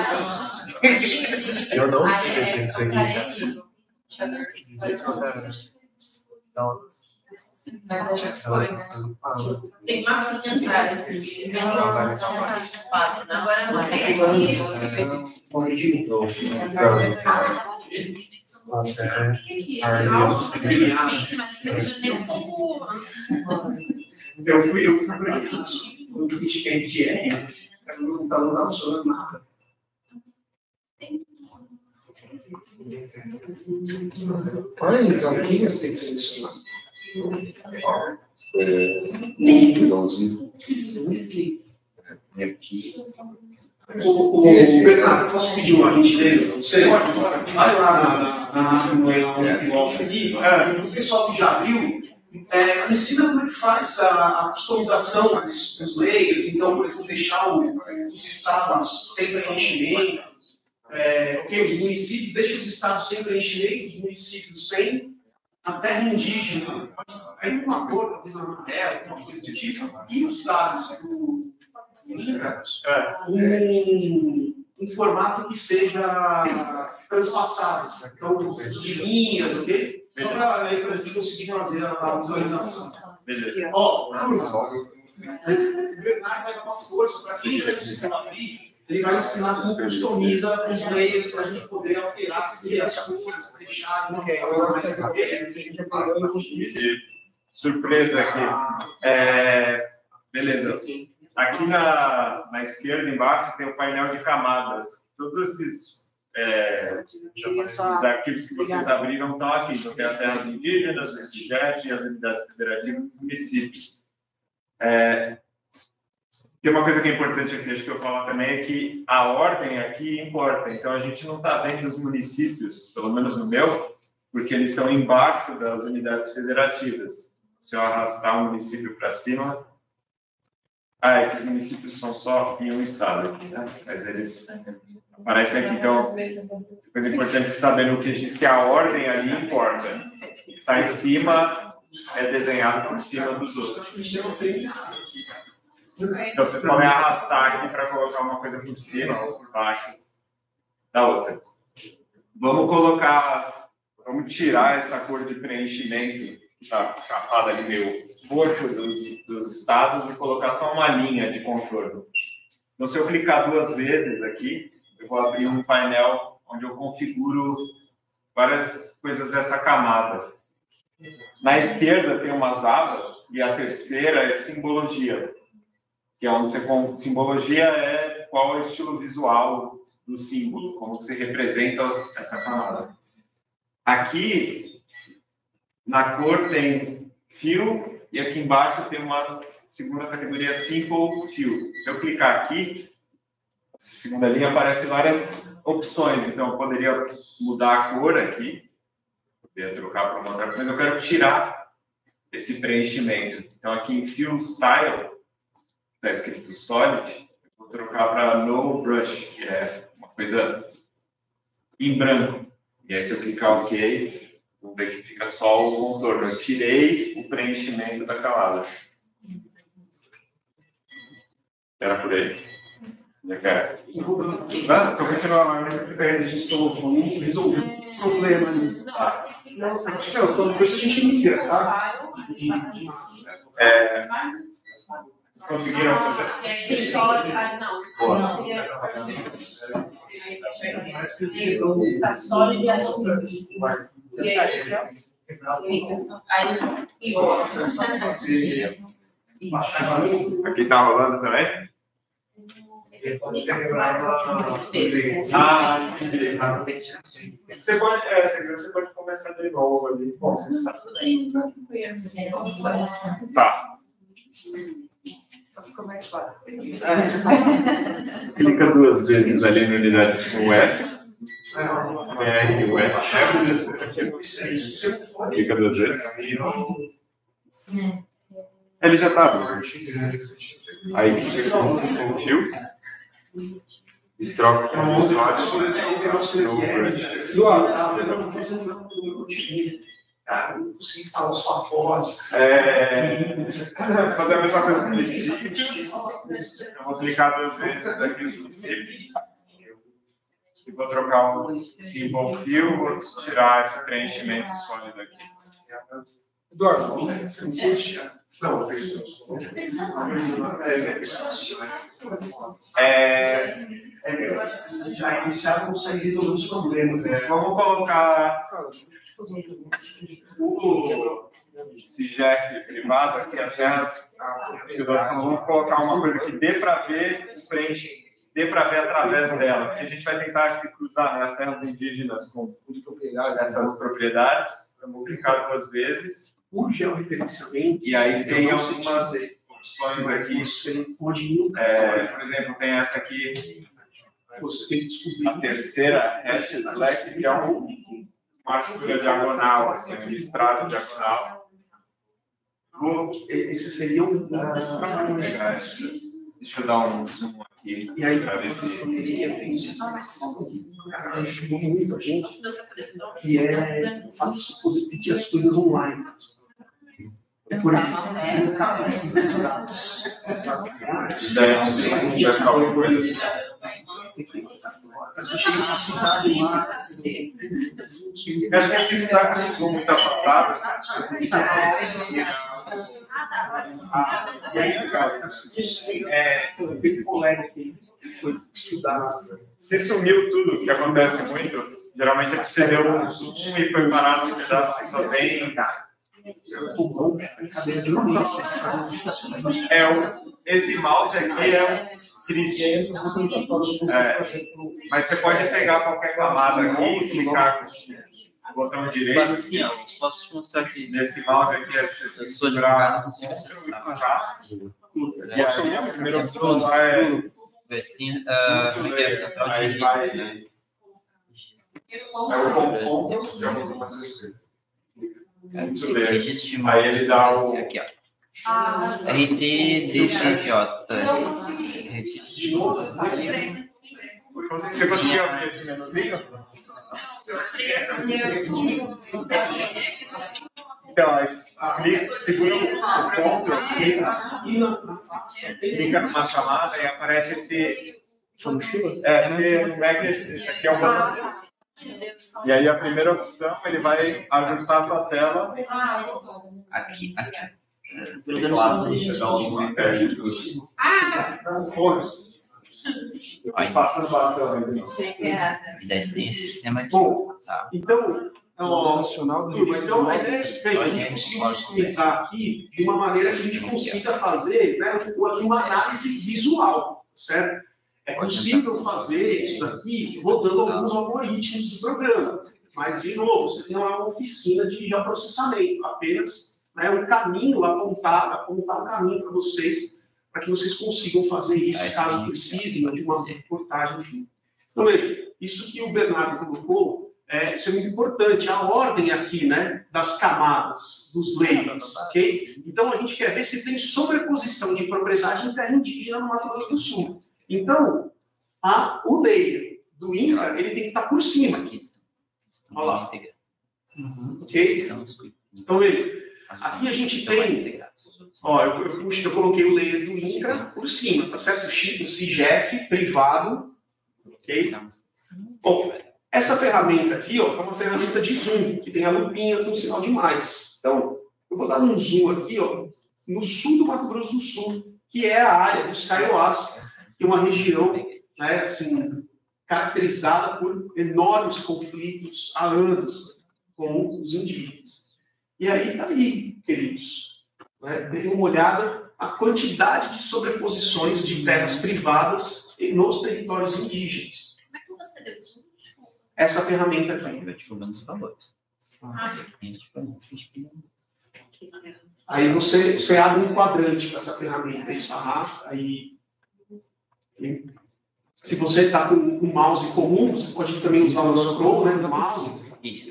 Eu não sei o que isso aqui. Tem uma porcentagem. Agora não tem Eu fui, eu fui para isso. Quando eu critiquei a N T R, o computador não estava funcionando nada. Quais arquivos tem que selecionar? O Bernardo, posso pedir uma gentileza para você? Vai lá na no aqui, o pessoal que já viu, é, ensina como é que faz a, a customização dos, dos layers. Então, por exemplo, deixar o, os estados sem preenchimento. É, ok, os municípios, deixa os estados sem preenchimento, os municípios sem. A terra indígena, aí uma cor, talvez amarela, alguma coisa do tipo, e os dados do INCRA, um, um formato que seja transpassado. Então, os de linhas, ok? Só para a gente conseguir fazer a visualização. Beleza. Ó, Bruno, o Bernardo vai dar uma força para quem já conseguiu abrir. Ele vai ensinar como customiza os layers para a gente poder alterar as coisas, deixar mais surpresa aqui. É, beleza. Aqui na, na esquerda, embaixo, tem o painel de camadas. Todos esses, é, esses arquivos que vocês abriram estão aqui. Então, tem as terras indígenas, o STJET, as unidades federativas e municípios. É, Tem uma coisa que é importante aqui, acho que eu falar também, é que a ordem aqui importa. Então, a gente não está vendo os municípios, pelo menos no meu, porque eles estão embaixo das unidades federativas. Se eu arrastar o município para cima... Ah, é que os municípios são só em um estado aqui, né? Mas eles aparecem aqui. Então, coisa importante saber no que diz que a ordem ali importa. Está em cima, é desenhado por cima dos outros. Então, você pode arrastar aqui para colocar uma coisa por cima ou por baixo da outra. Vamos colocar, vamos tirar essa cor de preenchimento que está chapada ali meio roxo dos, dos estados e colocar só uma linha de contorno. Então, se eu clicar duas vezes aqui, eu vou abrir um painel onde eu configuro várias coisas dessa camada. Na esquerda tem umas abas e a terceira é simbologia. Que é onde você... Simbologia é qual é o estilo visual do símbolo, como você representa essa camada. Aqui, na cor tem Fill, e aqui embaixo tem uma segunda categoria Simple Fill. Se eu clicar aqui, essa segunda linha aparece várias opções, então eu poderia mudar a cor aqui, poderia trocar para uma outra cor, mas eu quero tirar esse preenchimento. Então aqui em Fill Style, está escrito Solid, eu vou trocar para No Brush, que é uma coisa em branco. E aí se eu clicar OK, vou ver que fica só o contorno. Eu tirei o preenchimento da camada. Era por aí? Já quero. Ah, então continuar. A gente colocou resolver o problema ali. Ah. Não, acho que não, depois a gente inicia, tá? É, conseguiram fazer? Sim, só. Ah, não. Boa. Tá sólido e adulto. E aí, aí, e volta. Aqui tá rolando também? Ah, entendi. Você pode, é, se quiser, você pode começar de novo ali. Bom, você sabe. Tá. Só ficou mais claro. Clica duas vezes ali na unidade com o F. É, o F. Clica duas vezes. Ele já tá. Aí clica com o fio. E troca com o sólido. Cara, não consegui instalar os pacotes. É, fazer a mesma coisa com o princípio. Eu vou clicar duas vezes aqui no princípio. E vou trocar um symbol fill, vou tirar esse preenchimento sólido aqui. Eduardo, Você não curte? Não, É, é, já iniciar consegue resolver os problemas. Né? vamos colocar o sigef privado aqui, as terras. Vamos colocar uma coisa que dê para ver o preenche, dê para ver através dela, porque a gente vai tentar aqui cruzar, né, as terras indígenas com essas propriedades. Eu vou clicar duas vezes. O georreferenciamento. E aí tem algumas opções aqui. Você pode É, por exemplo, tem essa aqui, você tem que descobrir. a terceira hash black, que é um, uma arquitetura diagonal, assim, um listrado diagonal. Vou Esse seria um. pegar esse. Deixa eu dar um zoom aqui E aí, para ver se. ajudou muito a gente, que é o fato de você poder pedir as coisas online. Por exemplo, Já falou coisas. você chega na cidade lá. Eu acho que aqui está muito afastado. Ah, e aí, legal. É, Bem colega que foi estudar. você sumiu tudo, que acontece muito. Geralmente é que você deu um zoom e foi parar num pedaço que só tem. É, o, esse mouse aqui é um triste. É, mas você pode pegar qualquer camada aqui e clicar com o botão direito. Faz assim, ó, posso te mostrar aqui. Nesse mouse aqui é você Eu sou segurar advogado, não consigo e aí a primeira opção lá é. Tem, ah, como é que é? Central de Aí registro, vai. né? É o conforto. Aqui, registro de Aí ele dá o. aqui, ó. R T D C J. Registro de Você conseguiu abrir esse menuzinho? Então, aí, segura o Ctrl, clica numa chamada e aparece esse. É, porque no Mac esse, esse aqui é o botão. E aí a primeira opção ele vai ajustar a sua tela. aqui, aqui. Pelo menos faço isso. Vai passando bastante. Daí tem esse sistema aqui. Bom, Tá. então, o nacional do tudo. Então, a ideia é que a gente consiga customizar aqui de uma maneira que a gente consiga fazer, né, uma análise visual, certo? É possível fazer isso daqui rodando alguns algoritmos do programa. Mas, de novo, você tem uma oficina de geoprocessamento, apenas, né, um caminho apontar, apontar um caminho para vocês, para que vocês consigam fazer isso, caso precisem, de uma reportagem, enfim. Então, veja, isso que o Bernardo colocou, é, isso é muito importante, a ordem aqui, né, das camadas, dos layers, ok? Então, a gente quer ver se tem sobreposição de propriedade em terra indígena no Mato Grosso do Sul. Então, a, o layer do INCRA, ele tem que estar por cima. Olha lá. Uhum. Ok? Então, veja, aqui a gente tem, ó, eu, eu, puxo, eu coloquei o layer do INCRA por cima, tá certo? O CIGEF privado, ok? Bom, essa ferramenta aqui, ó, é uma ferramenta de zoom, que tem a lupinha com sinal de mais. Então, eu vou dar um zoom aqui, ó, no sul do Mato Grosso do Sul, que é a área dos Kaiowás, que é uma região, né, assim, caracterizada por enormes conflitos há anos com os indígenas. E aí, tá aí, queridos, né, deem uma olhada a quantidade de sobreposições de terras privadas nos territórios indígenas. Como é que você deu isso? Essa ferramenta aqui. Aí você, você abre um quadrante para essa ferramenta, isso arrasta, aí... Se você está com um mouse comum, você pode também usar o scroll, né, do mouse. Isso.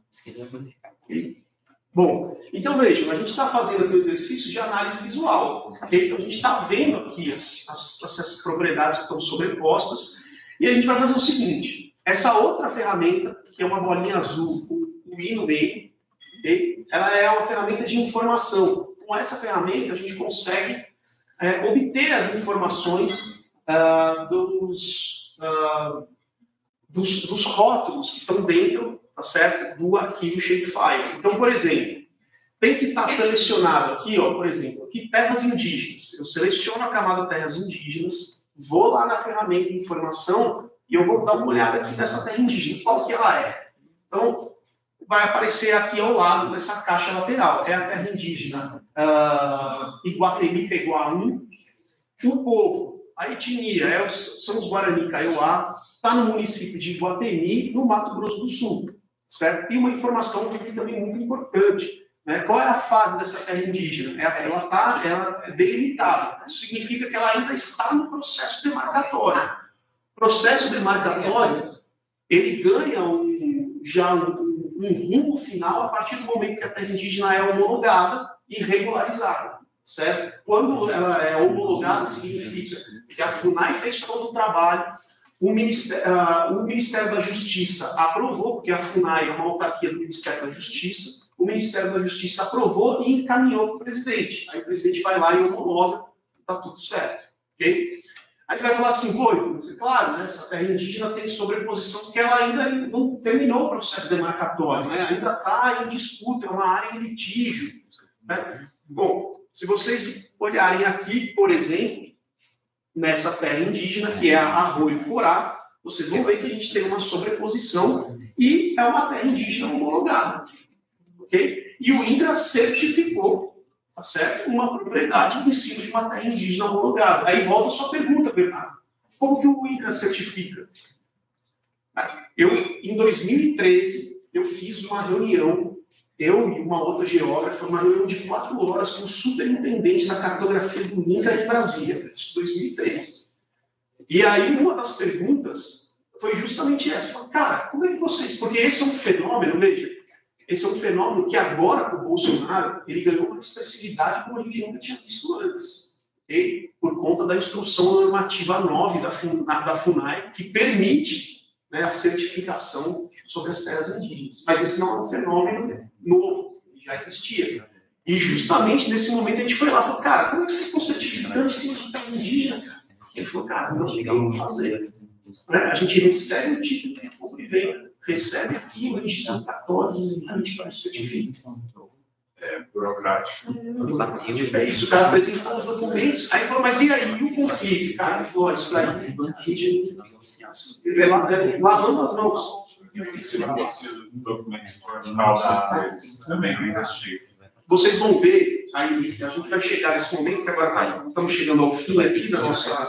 Bom, então vejam, a gente está fazendo aqui o exercício de análise visual. Okay? Então a gente está vendo aqui as, as, essas propriedades que estão sobrepostas e a gente vai fazer o seguinte: essa outra ferramenta, que é uma bolinha azul com o i no meio, okay? Ela é uma ferramenta de informação. Com essa ferramenta a gente consegue é, obter as informações Uh, dos, uh, dos, dos rótulos que estão dentro, tá certo, do arquivo shapefile. Então, por exemplo, tem que estar selecionado aqui, ó, por exemplo, aqui terras indígenas. Eu seleciono a camada terras indígenas, vou lá na ferramenta de informação e eu vou dar uma olhada aqui nessa terra indígena, qual que ela é. Então, vai aparecer aqui ao lado dessa caixa lateral, é a terra indígena uh, Iguatemi-Peguá um, o povo. A etnia é os, são os Guarani Kaiowá, está no município de Iguatemi, no Mato Grosso do Sul, certo? E uma informação aqui também muito importante, né? Qual é a fase dessa terra indígena? Ela está ela é delimitada. Isso significa que ela ainda está no processo demarcatório. O processo demarcatório, ele ganha um, já um, um rumo final a partir do momento que a terra indígena é homologada e regularizada. Certo? Quando ela é homologada, significa que a FUNAI fez todo o trabalho, o Ministério, uh, o Ministério da Justiça aprovou, porque a FUNAI é uma autarquia do Ministério da Justiça, o Ministério da Justiça aprovou e encaminhou para o presidente. Aí o presidente vai lá e homologa, está tudo certo. Okay? Aí você vai falar assim, pô, claro, né, essa terra indígena tem sobreposição, porque ela ainda não terminou o processo demarcatório, né, ainda está em disputa, é uma área em litígio. Né? Bom, se vocês olharem aqui, por exemplo, nessa terra indígena, que é a Arroio Corá, vocês vão ver que a gente tem uma sobreposição e é uma terra indígena homologada. Okay? E o INCRA certificou, tá certo? Uma propriedade em cima de uma terra indígena homologada. Aí volta a sua pergunta, Bernardo. Como que o INCRA certifica? Eu, em dois mil e treze, eu fiz uma reunião, eu e uma outra geógrafa, uma reunião de quatro horas com o superintendente da cartografia do INCRA em Brasília, isso em dois mil e treze. E aí, uma das perguntas foi justamente essa. Falei, cara, como é que vocês... Porque esse é um fenômeno, veja, esse é um fenômeno que agora, com o Bolsonaro, ele ganhou uma expressividade como a gente nunca tinha visto antes. Okay? Por conta da instrução normativa nove da FUNAI, da FUNAI que permite, né, a certificação sobre as terras indígenas. Mas esse não é um fenômeno novo, ele já existia. E justamente nesse momento a gente foi lá e falou, cara, como é que vocês estão certificando em cima de terra indígena? Ele falou, cara, não vamos fazer. Né? A gente recebe o título de compra e venda, recebe aqui o registro cartório, a gente vai certificar. É burocrático. É isso, o cara apresentou os documentos, aí falou, mas e aí, e o conflito? Cara, ele falou, isso daí, a gente lavando as mãos. Se não precisa de um documento formal, também não investiga. Vocês vão ver, aí a gente vai chegar nesse momento, que agora tá, estamos chegando ao fim aqui da nossa,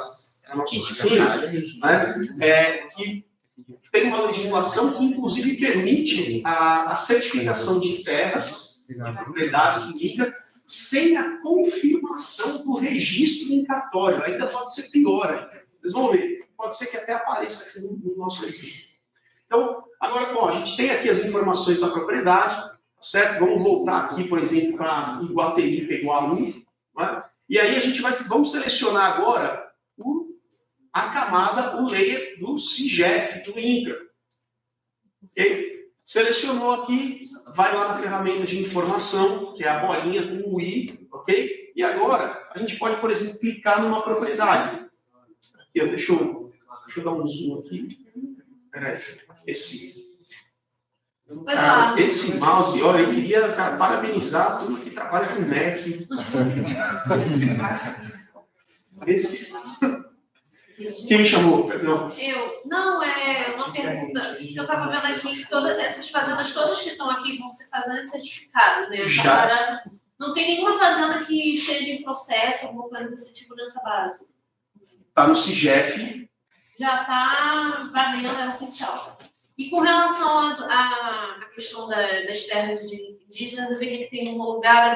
a nossa oficina, né, é, que tem uma legislação que, inclusive, permite a, a certificação de terras, de propriedades do INCRA, sem a confirmação do registro em cartório. Ainda pode ser pior ainda. Vocês vão ver. Pode ser que até apareça aqui no, no nosso recibo. Então, agora, bom, a gente tem aqui as informações da propriedade, certo? Vamos voltar aqui, por exemplo, para Iguatemi, Peguá um, né? E aí a gente vai, vamos selecionar agora o, a camada, o layer do SIGEF, do INCRA. Okay? Selecionou aqui, vai lá na ferramenta de informação, que é a bolinha com o I, ok? E agora, a gente pode, por exemplo, clicar numa propriedade. Aqui, deixa eu, deixa eu dar um zoom aqui. É, esse, cara, esse mouse, olha, eu queria, cara, parabenizar todo mundo que trabalha com Mac. Esse... Quem me chamou? Perdão. Eu. Não, é uma pergunta. Eu estava vendo aqui que todas essas fazendas, todas que estão aqui vão ser fazendas certificadas, né? Já. Não tem nenhuma fazenda que esteja em processo, alguma coisa desse tipo nessa base. Está no SIGEF. Já está valendo, é oficial. E com relação às- à à questão da- das terras indígenas, eu vejo que tem uma lugar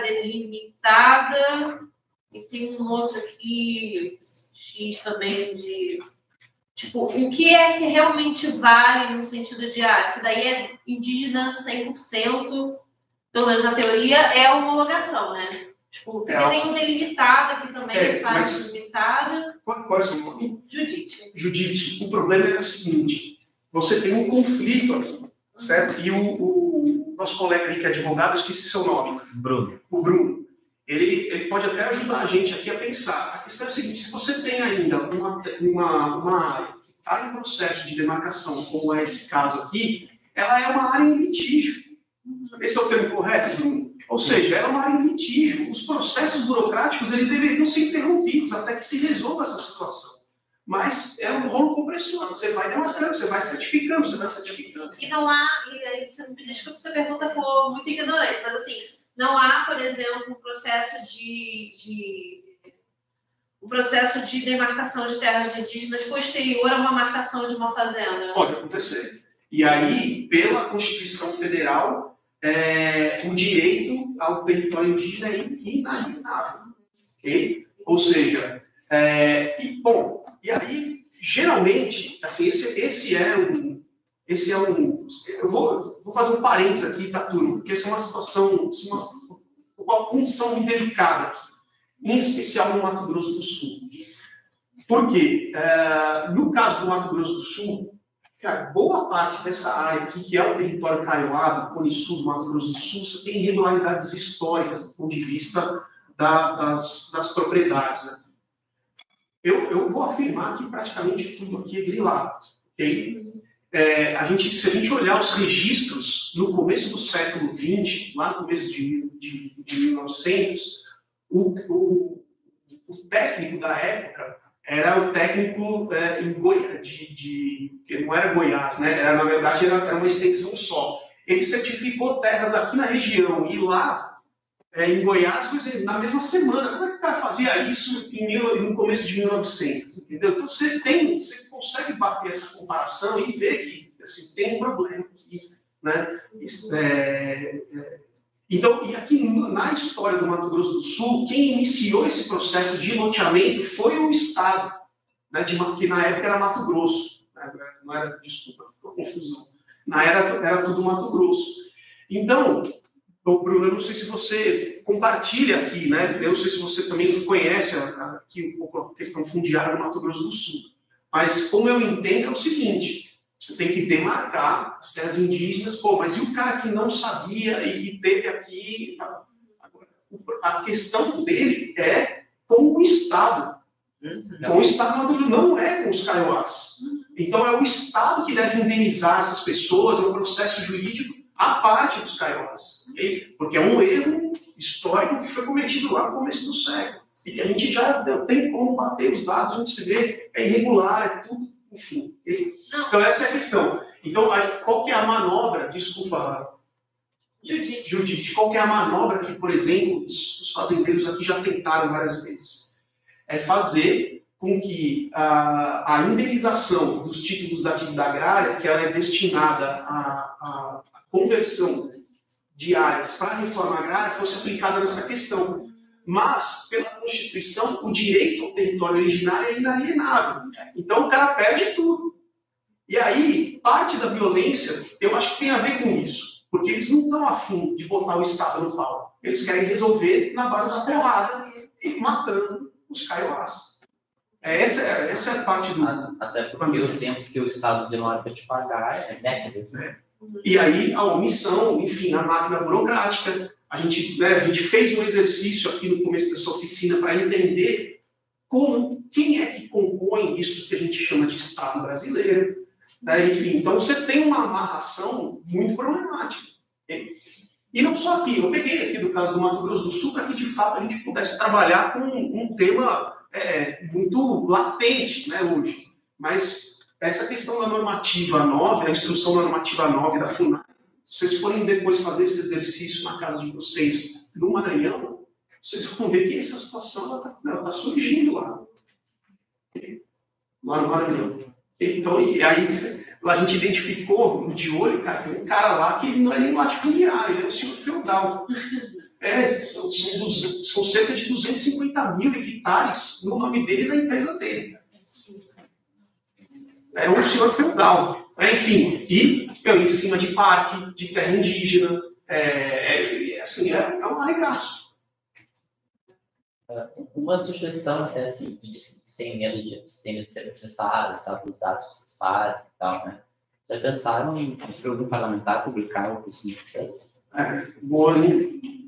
delimitada e tem um outro aqui, X também, de... Tipo, o que é que realmente vale no sentido de, ah, isso daí é indígena cem por cento, pelo menos na teoria, é a homologação, né? Tipo, porque É, tem um delimitado aqui também, é, que faz mas- delimitada. Qual, qual é o seu nome? Judite. Judite, o problema é o seguinte, você tem um conflito aqui, certo? E o, o nosso colega ali que é advogado, eu esqueci seu nome. Bruno. O Bruno, ele, ele pode até ajudar a gente aqui a pensar. A questão é a seguinte, se você tem ainda uma, uma, uma área que está em processo de demarcação, como é esse caso aqui, ela é uma área em litígio. Esse é o termo correto, Bruno? Ou seja, ela é uma área em litígio. Os processos burocráticos, eles deveriam ser interrompidos até que se resolva essa situação. Mas é um rolo compressor. Você vai demarcando, você vai certificando, você vai certificando. E não há, e aí você me desculpa se a pergunta for muito ignorante, mas assim, não há, por exemplo, um processo de, de um processo de demarcação de terras indígenas posterior a uma marcação de uma fazenda. Pode acontecer. E aí, pela Constituição Federal, é, o direito ao território indígena é inalienável. Okay? Ou seja, é, e, bom, e aí, geralmente, assim, esse, esse é um. Esse é um. Eu vou, vou fazer um parênteses aqui, tá, turma? Porque essa é uma situação, uma, uma condição muito delicada aqui, em especial no Mato Grosso do Sul. Por quê? É, no caso do Mato Grosso do Sul, cara, boa parte dessa área aqui, que é o território Kaiowá, do Cone Sul do Mato Grosso do Sul, você tem irregularidades históricas do ponto de vista da, das, das propriedades. Né? Eu, eu vou afirmar que praticamente tudo aqui é grilado. Okay? É, a gente, se a gente olhar os registros no começo do século vinte, lá no começo de, de, de mil e novecentos, o, o, o técnico da época era o técnico é, em Goi... de, de... que não era Goiás, né? Era, na verdade, era, era uma extensão só. Ele certificou terras aqui na região e lá, é, em Goiás, por exemplo, na mesma semana. Como é que o cara fazia isso em mil, no começo de mil e novecentos? Entendeu? Então você tem, você consegue bater essa comparação e ver que assim, tem um problema aqui, né? Isso, é, é... Então, e aqui na história do Mato Grosso do Sul, quem iniciou esse processo de loteamento foi o Estado, né, de, que na época era Mato Grosso, né, não era, desculpa, confusão, na era era tudo Mato Grosso. Então, Bruno, eu não sei se você compartilha aqui, né, eu não sei se você também conhece aqui um pouco a questão fundiária do Mato Grosso do Sul, mas como eu entendo é o seguinte, você tem que demarcar as terras indígenas, pô, mas e o cara que não sabia e que teve aqui? Agora, a questão dele é com o Estado. Com o Estado não é com os Kaiowás. Então é o Estado que deve indenizar essas pessoas, é um processo jurídico à parte dos Kaiowás. Okay? Porque é um erro histórico que foi cometido lá no começo do século. E que a gente já não tem como bater os dados, a gente se vê, é irregular, é tudo. Enfim, então essa é a questão. Então, qual que é a manobra, desculpa, Judite, Judite, qual que é a manobra que, por exemplo, os, os fazendeiros aqui já tentaram várias vezes? É fazer com que a, a indenização dos títulos da dívida agrária, que ela é destinada à, à conversão de áreas para a reforma agrária, fosse aplicada nessa questão. Mas, pela Constituição, o direito ao território originário é inalienável. Então, o cara perde tudo. E aí, parte da violência, eu acho que tem a ver com isso. Porque eles não estão a fim de botar o Estado no pau. Eles querem resolver na base da porrada e matando os caiuás. Essa é, essa é a parte do... Até porque o tempo que o Estado demora para te pagar é décadas, né? E aí, a omissão, enfim, a máquina burocrática. A gente, né, a gente fez um exercício aqui no começo dessa oficina para entender como, quem é que compõe isso que a gente chama de Estado brasileiro. Né? Enfim, então você tem uma amarração muito problemática. Okay? E não só aqui, eu peguei aqui do caso do Mato Grosso do Sul para que de fato a gente pudesse trabalhar com um, um tema é, muito latente, né, hoje. Mas essa questão da normativa nove, a instrução normativa nove da FUNAI, se vocês forem depois fazer esse exercício na casa de vocês, no Maranhão, vocês vão ver que essa situação está tá surgindo lá. Lá no Maranhão. Então, e aí, lá a gente identificou, de olho, cara, tem um cara lá que não é nem latifundiário, ele é um senhor feudal. É, são, são, duzentos, são cerca de duzentos e cinquenta mil hectares no nome dele e da empresa dele. É um senhor feudal. É, enfim, e meu, em cima de parque, de terra indígena, é, é, assim, é, é um arregaço. Uma sugestão, até assim, tu disse que tem medo de, tem medo de ser processado, tá, pelos dados que vocês fazem e tal, né? Já pensaram em o algum parlamentar publicar o curso de processo? É, boa, né?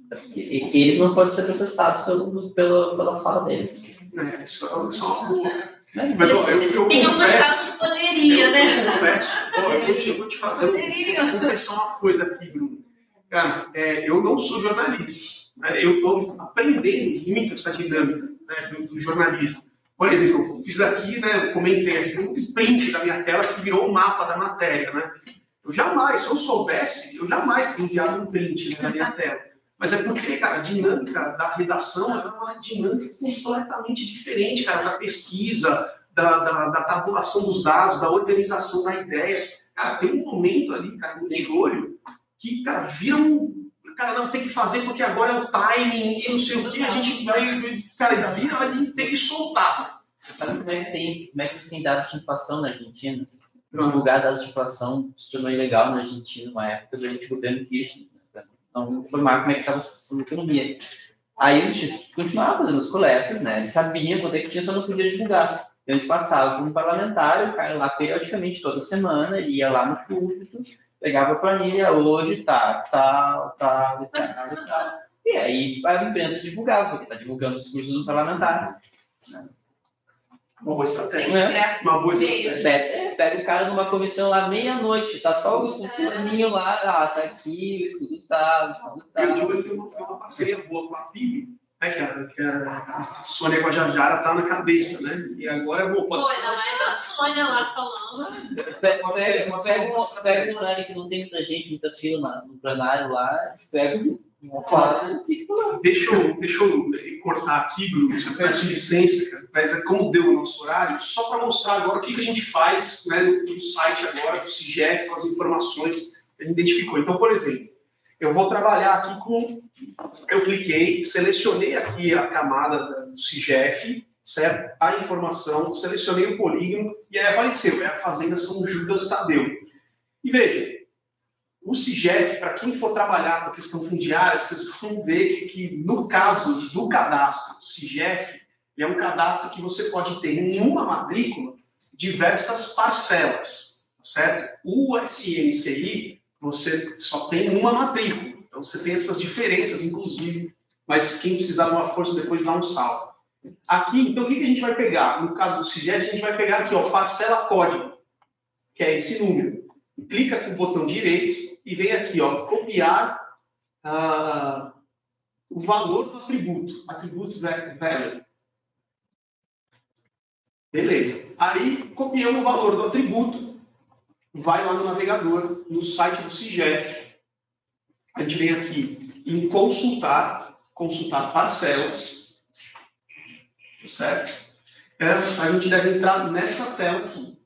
E, e eles não podem ser processados pelo, pela, pela fala deles. É, isso é uma boa. Mas, ó, eu, eu tem alguns casos que poderia, né? Eu confesso, ó, eu, vou te, eu vou te fazer eu vou confessar uma coisa aqui, Bruno. Cara, é, eu não sou jornalista. Né? Eu estou aprendendo muito essa dinâmica, né, do, do jornalismo. Por exemplo, eu fiz aqui, né, eu comentei aqui um print da minha tela que virou o um mapa da matéria. Né? Eu jamais, se eu soubesse, eu jamais teria enviado um print, né, da minha tela. Mas é porque, cara, a dinâmica da redação é uma dinâmica completamente diferente, cara, da pesquisa, da, da, da tabulação dos dados, da organização da ideia. Cara, tem um momento ali, cara, no de olho, que, cara, vira um... Cara, não, tem que fazer porque agora é o timing e não sei o que, a gente vai... Cara, vira ali e tem que soltar. Você sabe como é que tem, como é que tem dados de inflação na Argentina? Divulgar dados de inflação se tornou ilegal na Argentina, numa época durante o governo Kirchner. Então, informar como é que estava a situação da economia. Aí os institutos continuavam fazendo os coletas, né? Eles sabiam quanto é que tinha, só não podia divulgar. Então, eles passavam por um parlamentar, o cara lá periodicamente, toda semana, ele ia lá no púlpito, pegava a planilha, hoje tá, tal, tal, e tal, e tal. E aí a imprensa divulgava, porque está divulgando os cursos do parlamentar. Né? Uma boa estratégia. É. Uma boa estratégia. É, pega o cara numa comissão lá meia-noite, tá só o estudo fulaninho lá, ah, tá aqui, o estudo tá, o estudo tá. Eu digo que tem uma, uma parceria boa com a P I B, né, que, a, que a, a Sônia Guajajara tá na cabeça, né? E agora eu vou. Pode Pô, ainda mais a Sônia lá falando. Pega, pega, pega, um, pega um horário que não tem muita gente, muita fila no plenário lá, pega uma quadra e fica lá. Deixa eu, deixa eu cortar aqui, Bruno, eu peço licença, cara, mas é como deu o nosso horário, só para mostrar agora o que, que a gente faz, né, no site agora, do CIGEF, com as informações que a gente identificou. Então, por exemplo, eu vou trabalhar aqui com... Eu cliquei, selecionei aqui a camada do CIGEF, certo? A informação, selecionei o polígono e aí apareceu, é a Fazenda São Judas Tadeu. E veja, o CIGEF, para quem for trabalhar com a questão fundiária, vocês vão ver que, no caso do cadastro CIGEF, é um cadastro que você pode ter em uma matrícula diversas parcelas, certo? O S N C I, você só tem uma matrícula, então você tem essas diferenças, inclusive, mas quem precisar de uma força depois dá um salve. Aqui, então, o que a gente vai pegar? No caso do CIGEF, a gente vai pegar aqui, ó, parcela código, que é esse número. Clica com o botão direito e vem aqui, ó, copiar ah, o valor do atributo, atributo value. Beleza. Aí, copiamos o valor do atributo, vai lá no navegador, no site do CIGEF, a gente vem aqui em consultar, consultar parcelas, certo? é, a gente deve entrar nessa tela aqui.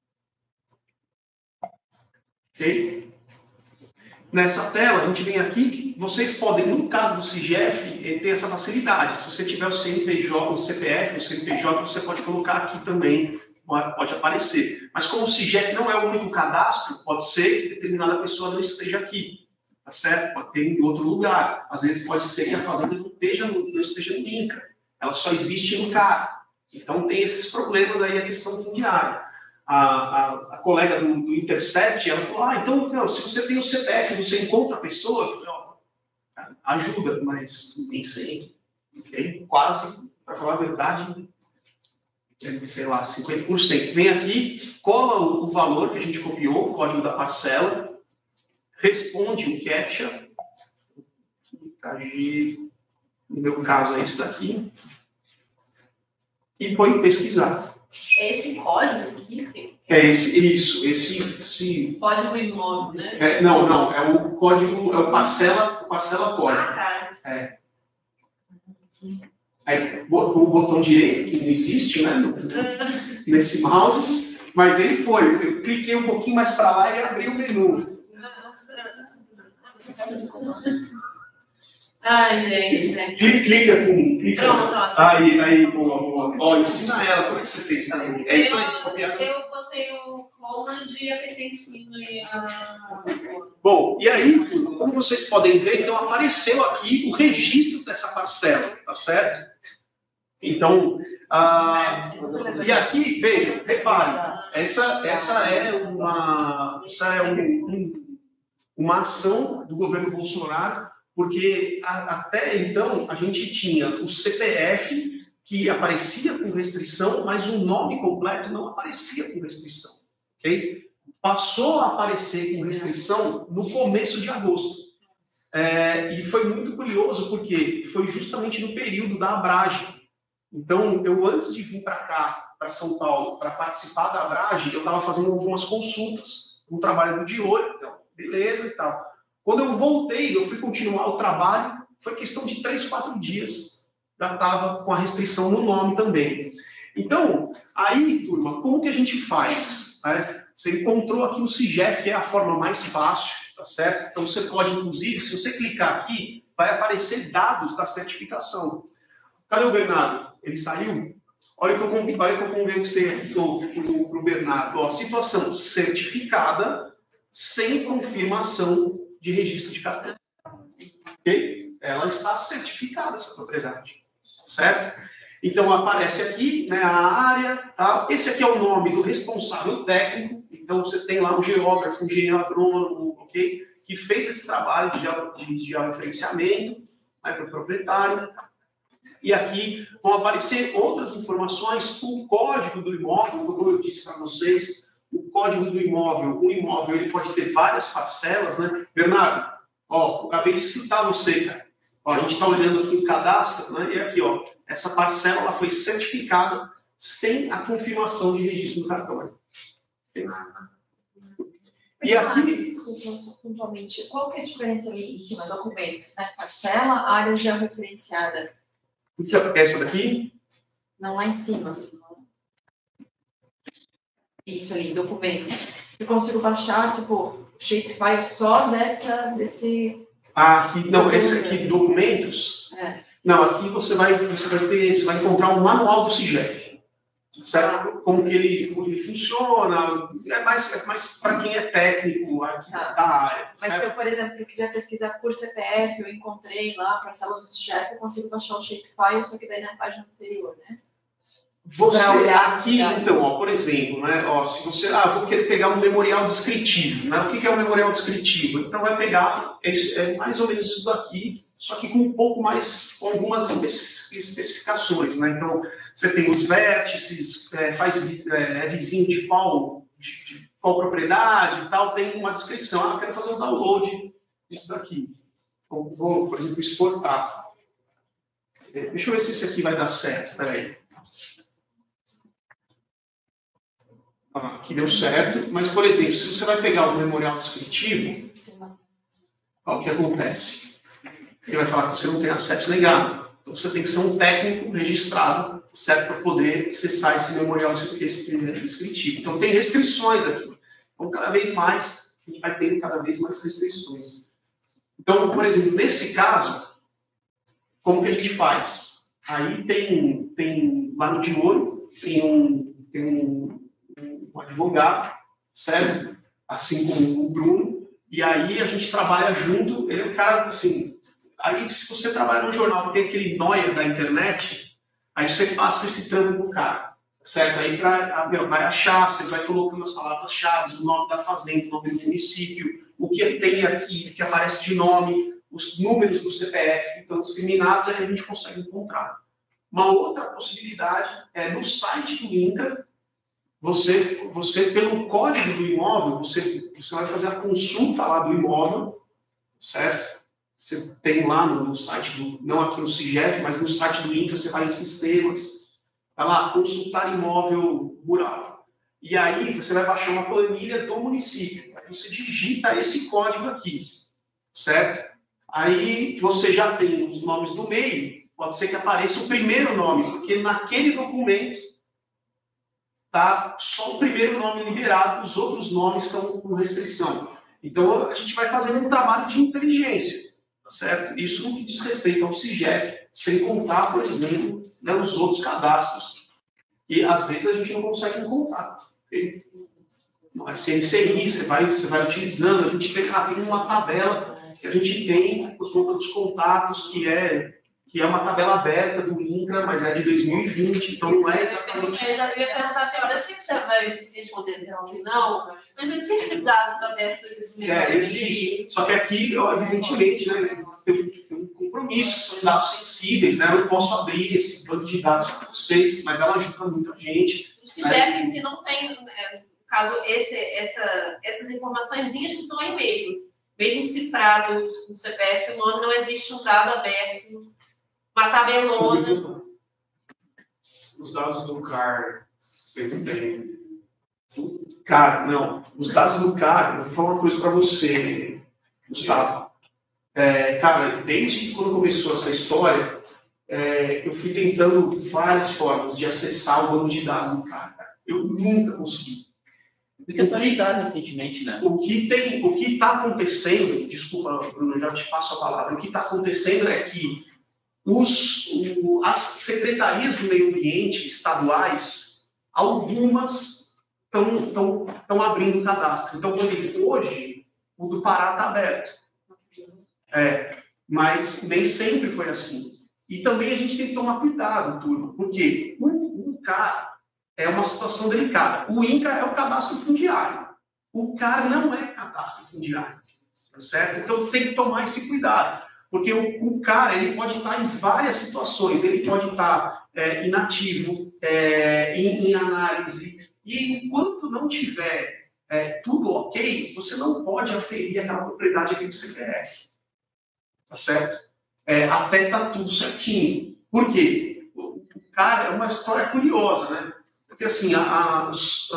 Ok? Nessa tela, a gente vem aqui, vocês podem, no caso do C G F, ter essa facilidade. Se você tiver o C N P J, o C P F, o C N P J, você pode colocar aqui também, pode aparecer. Mas como o C G F não é o único cadastro, pode ser que determinada pessoa não esteja aqui, tá certo? Pode ter em outro lugar. Às vezes pode ser que a fazenda não esteja no, não esteja no INCRA, ela só existe no C A R. Então tem esses problemas aí, a questão fundiária. A, a, a colega do, do Intercept, ela falou, ah, então, não, se você tem o C P F, você encontra a pessoa, eu falei, ó, ajuda, mas nem sempre, okay? Quase, para falar a verdade, sei lá, cinquenta por cento. Vem aqui, cola o, o valor que a gente copiou, o código da parcela, responde o CAPTCHA, no meu caso é esse daqui, e põe pesquisar. É esse código aqui? É esse, isso, esse, esse... Código imóvel, né? É, não, não, é o código, é o parcela, parcela código. Ah, tá. É. Aí, o botão direito, que não existe, né, no, nesse mouse, mas ele foi. Eu cliquei um pouquinho mais para lá e abri o menu. Ai, gente, né? Clica, clica com. Clica. Pronto, ó. Aí, aí, boa, boa. Ó, ensina ela, como é que você fez para mim? É isso aí, copiar. Eu botei o command e apertei em cima e a. Bom, e aí, como vocês podem ver, então apareceu aqui o registro dessa parcela, tá certo? Então, ah, e aqui, vejam, reparem, essa, essa é uma, essa é um, um, uma ação do governo Bolsonaro, porque a, até então a gente tinha o C P F que aparecia com restrição, mas o nome completo não aparecia com restrição, ok? Passou a aparecer com restrição no começo de agosto. É, e foi muito curioso, porque foi justamente no período da Abrage. Então, eu antes de vir para cá, para São Paulo, para participar da Abrage, eu estava fazendo algumas consultas, um trabalho do de olho, então, beleza e tal. Quando eu voltei, eu fui continuar o trabalho, foi questão de três, quatro dias, já estava com a restrição no nome também. Então, aí, turma, como que a gente faz? Né? Você encontrou aqui no C G F, que é a forma mais fácil, tá certo? Então, você pode, inclusive, se você clicar aqui, vai aparecer dados da certificação. Cadê o Bernardo? Ele saiu? Olha o que eu, olha que eu conversei aqui para o Bernardo. Ó, situação certificada sem confirmação de registro de carteira. Ok? Ela está certificada, essa propriedade. Certo? Então, aparece aqui, né, a área. Tá? Esse aqui é o nome do responsável técnico. Então, você tem lá um geógrafo, um engenheiro agrônomo, ok? Que fez esse trabalho de, de, de georreferenciamento, né, para o proprietário. E aqui vão aparecer outras informações, o código do imóvel, como eu disse para vocês, o código do imóvel, o imóvel ele pode ter várias parcelas, né? Bernardo, ó, eu acabei de citar você, cara. Ó, a gente está olhando aqui o cadastro, né? E aqui, ó, essa parcela ela foi certificada sem a confirmação de registro no cartório. E aqui... Desculpa, pontualmente, qual que é a diferença ali em cima do documento? Né? Parcela, área georreferenciada. Essa daqui? Não, lá em cima. Assim. Isso ali, documento. Eu consigo baixar, tipo, shapefile só dessa, desse... Ah, aqui, não, esse aqui, documentos. É. Não, aqui você vai, você vai ter, você vai encontrar um manual do C G F. Certo? Como que ele, como ele funciona. É mais, é mais para quem é técnico aqui tá. da área. Mas certo? se eu, por exemplo, quiser pesquisar por C P F, eu encontrei lá parcelas do C G F, eu consigo baixar o shapefile, só que daí na página anterior, né? Você, olhar, aqui, tá. então, ó, por exemplo, né, ó, se você, ah, vou querer pegar um memorial descritivo, né, o que é um memorial descritivo? Então vai pegar, é, é mais ou menos isso daqui, só que com um pouco mais, com algumas especificações, né, então você tem os vértices, é, faz, é, é vizinho de qual, de, de qual propriedade e tal, tem uma descrição, ah, eu quero fazer um download disso daqui, então, vou, por exemplo, exportar. Deixa eu ver se esse aqui vai dar certo, peraí. Ah, aqui deu certo, mas, por exemplo, se você vai pegar o memorial descritivo, olha o que acontece. Ele vai falar que você não tem acesso legado. Então você tem que ser um técnico registrado, certo, para poder acessar esse memorial descritivo. Então tem restrições aqui. Então cada vez mais, a gente vai tendo cada vez mais restrições. Então, por exemplo, nesse caso, como que a gente faz? Aí tem, tem lá no de ouro, tem um, tem um, um advogado, certo? Assim como o Bruno, e aí a gente trabalha junto, ele é um cara, assim, aí se você trabalha num jornal que tem aquele noia da internet, aí você passa esse trampo pro cara, certo? Aí pra, vai achar, você vai colocando as palavras-chave, o nome da fazenda, o nome do município, o que ele tem aqui, que aparece de nome, os números do C P F que estão discriminados, aí a gente consegue encontrar. Uma outra possibilidade é no site do INCRA, você, você pelo código do imóvel, você, você vai fazer a consulta lá do imóvel, certo? Você tem lá no, no site, do, não aqui no CIGEF, mas no site do INCRA, você vai em sistemas, vai lá, consultar imóvel rural. E aí você vai baixar uma planilha do município. Aí você digita esse código aqui, certo? Aí você já tem os nomes do meio, pode ser que apareça o primeiro nome, porque naquele documento tá só o primeiro nome liberado, os outros nomes estão com restrição. Então a gente vai fazendo um trabalho de inteligência, tá certo? Isso no que diz respeito ao CIGEF, sem contar, por exemplo, né, os outros cadastros. E às vezes a gente não consegue encontrar. Não é C N C I, você vai, você vai utilizando, a gente tem uma tabela que a gente tem por conta dos contatos, que é, que é uma tabela aberta do INCRA, mas é de dois mil e vinte, então não é exatamente... Eu já ia perguntar, senhora, eu sei que você vai responder dizendo que não, mas existem dados abertos desse mesmo. É, existe. Só que aqui, evidentemente, né, tem, tem um compromisso, são dados sensíveis, né? Eu não posso abrir esse banco de dados para vocês, mas ela ajuda muito a gente. O CIGEF em si não tem, no caso, esse, essa, essas informaçõezinhas que estão aí mesmo. Mesmo cifrado no C P F, o nome, não existe um dado aberto, uma tabelona. Os dados do C A R, vocês têm? C A R, não. Os dados do C A R, eu vou falar uma coisa para você, Gustavo. É, cara, desde quando começou essa história, é, eu fui tentando várias formas de acessar o banco de dados do C A R. Cara. Eu nunca consegui. Fica atualizado recentemente, né? O que tem, o que está acontecendo, desculpa, Bruno, eu já te passo a palavra, o que está acontecendo é que os, o, as secretarias do meio ambiente estaduais, algumas estão abrindo cadastro. Então, hoje, o do Pará está aberto. É, mas nem sempre foi assim. E também a gente tem que tomar cuidado, turma, porque o, o C A R é uma situação delicada. O INCRA é o cadastro fundiário. O C A R não é cadastro fundiário. Certo? Então tem que tomar esse cuidado. Porque o, o C A R ele pode estar em várias situações. Ele pode estar é, inativo, é, em, em análise. E enquanto não tiver é, tudo ok, você não pode aferir aquela propriedade, aquele C P F. Tá certo? É, até tá tudo certinho. Por quê? O, o C A R é uma história curiosa, né? Porque, assim, a, a, os,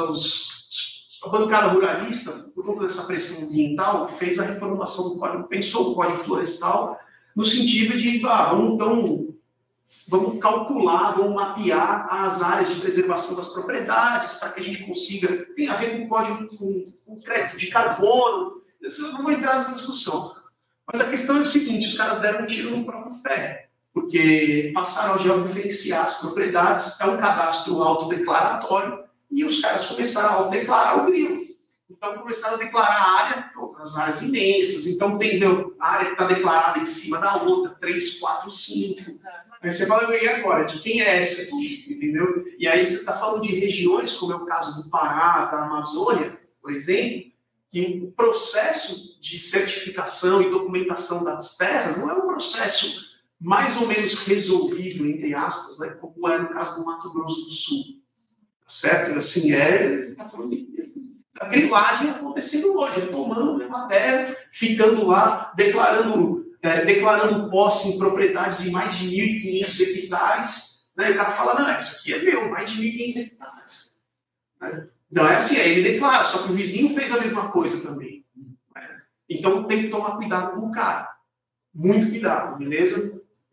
os, a bancada ruralista, por conta dessa pressão ambiental, fez a reformulação do Código, pensou o Código Florestal no sentido de, ah, vamos, então, vamos calcular, vamos mapear as áreas de preservação das propriedades para que a gente consiga, tem a ver com o Código, com, com crédito de carbono, eu não vou entrar nessa discussão. Mas a questão é o seguinte, os caras deram um tiro no próprio pé. Porque passaram a georreferenciar as propriedades, é um cadastro autodeclaratório, e os caras começaram a autodeclarar o grilo. Então, começaram a declarar a área, as áreas imensas, então tem a área que está declarada em cima da outra, três, quatro, cinco. Aí você fala, e agora, de quem é essa aqui? Entendeu? E aí você está falando de regiões, como é o caso do Pará, da Amazônia, por exemplo, que o processo de certificação e documentação das terras não é um processo mais ou menos resolvido, entre aspas, né, como é no caso do Mato Grosso do Sul. Tá certo? Assim, é tá falando da grilagem acontecendo hoje, é tomando uma terra, ficando lá, declarando, é, declarando posse em propriedade de mais de mil e quinhentos hectares. Né, e o cara fala, não, isso aqui é meu, mais de mil e quinhentos hectares. Né? Não é assim, aí ele declara, só que o vizinho fez a mesma coisa também. Né? Então tem que tomar cuidado com o cara. Muito cuidado, beleza?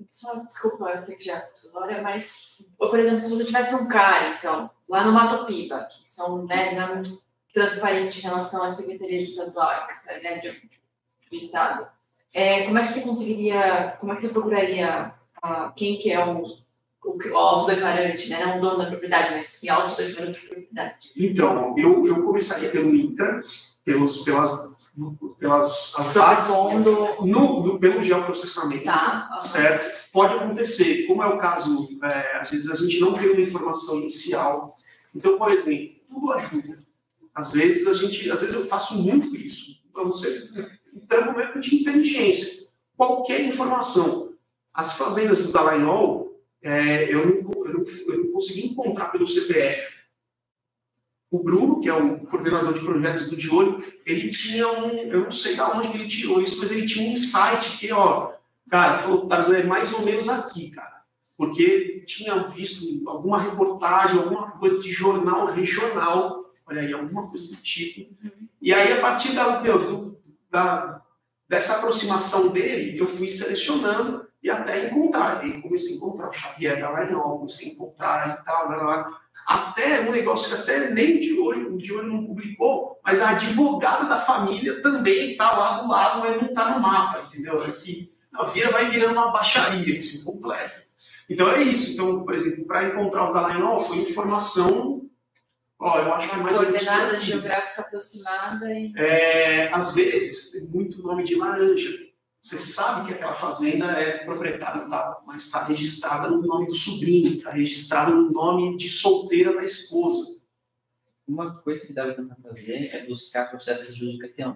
só desculpa, eu sei que já é história, mas, por exemplo, se você tivesse um cara, então, lá no Mato Piba, que são, né, não transparentes em relação às secretarias estaduais, né, de, de Estado, é, como é que você conseguiria, como é que você procuraria uh, quem que é o, o, o autodeclarante, né, não o dono da propriedade, mas quem é o autodeclarante da propriedade? Então, eu, eu começaria pelo INCRA, pelos, pelas, pelas bases, no, no, pelo geoprocessamento, tá, uhum. certo? Pode acontecer, como é o caso, é, às vezes a gente não tem uma informação inicial. Então, por exemplo, tudo ajuda. Às vezes a gente, às vezes eu faço muito isso, para você, então, momento de inteligência. Qualquer informação. As fazendas do Dallagnol, é, eu, não, eu, não, eu não consegui encontrar pelo C P F. O Bruno, que é o coordenador de projetos do De Olho, ele tinha um, eu não sei de onde que ele tirou isso, mas ele tinha um insight que, ó, cara, falou, Tarzan, é mais ou menos aqui, cara. Porque ele tinha visto alguma reportagem, alguma coisa de jornal regional, olha aí, alguma coisa do tipo. E aí, a partir da, do, da, dessa aproximação dele, eu fui selecionando e até encontrar. E comecei a encontrar o Xavier Dallagnol, comecei a encontrar e tal, blá, blá. Até um negócio que até nem o De Olho, o De Olho não publicou, mas a advogada da família também está lá do lado, mas não está no mapa, entendeu? Aqui, não, vira, vai virando uma baixaria, assim, completa. Então é isso. Então, por exemplo, para encontrar os Dallagnol, foi informação, ó, eu acho que é mais ou menos coordenada geográfica aproximada. E... É, às vezes, tem muito nome de laranja. Você sabe que aquela fazenda é proprietária, tá, mas está registrada no nome do sobrinho, está registrada no nome de solteira da esposa. Uma coisa que dá para tentar fazer é buscar processos de uso capião.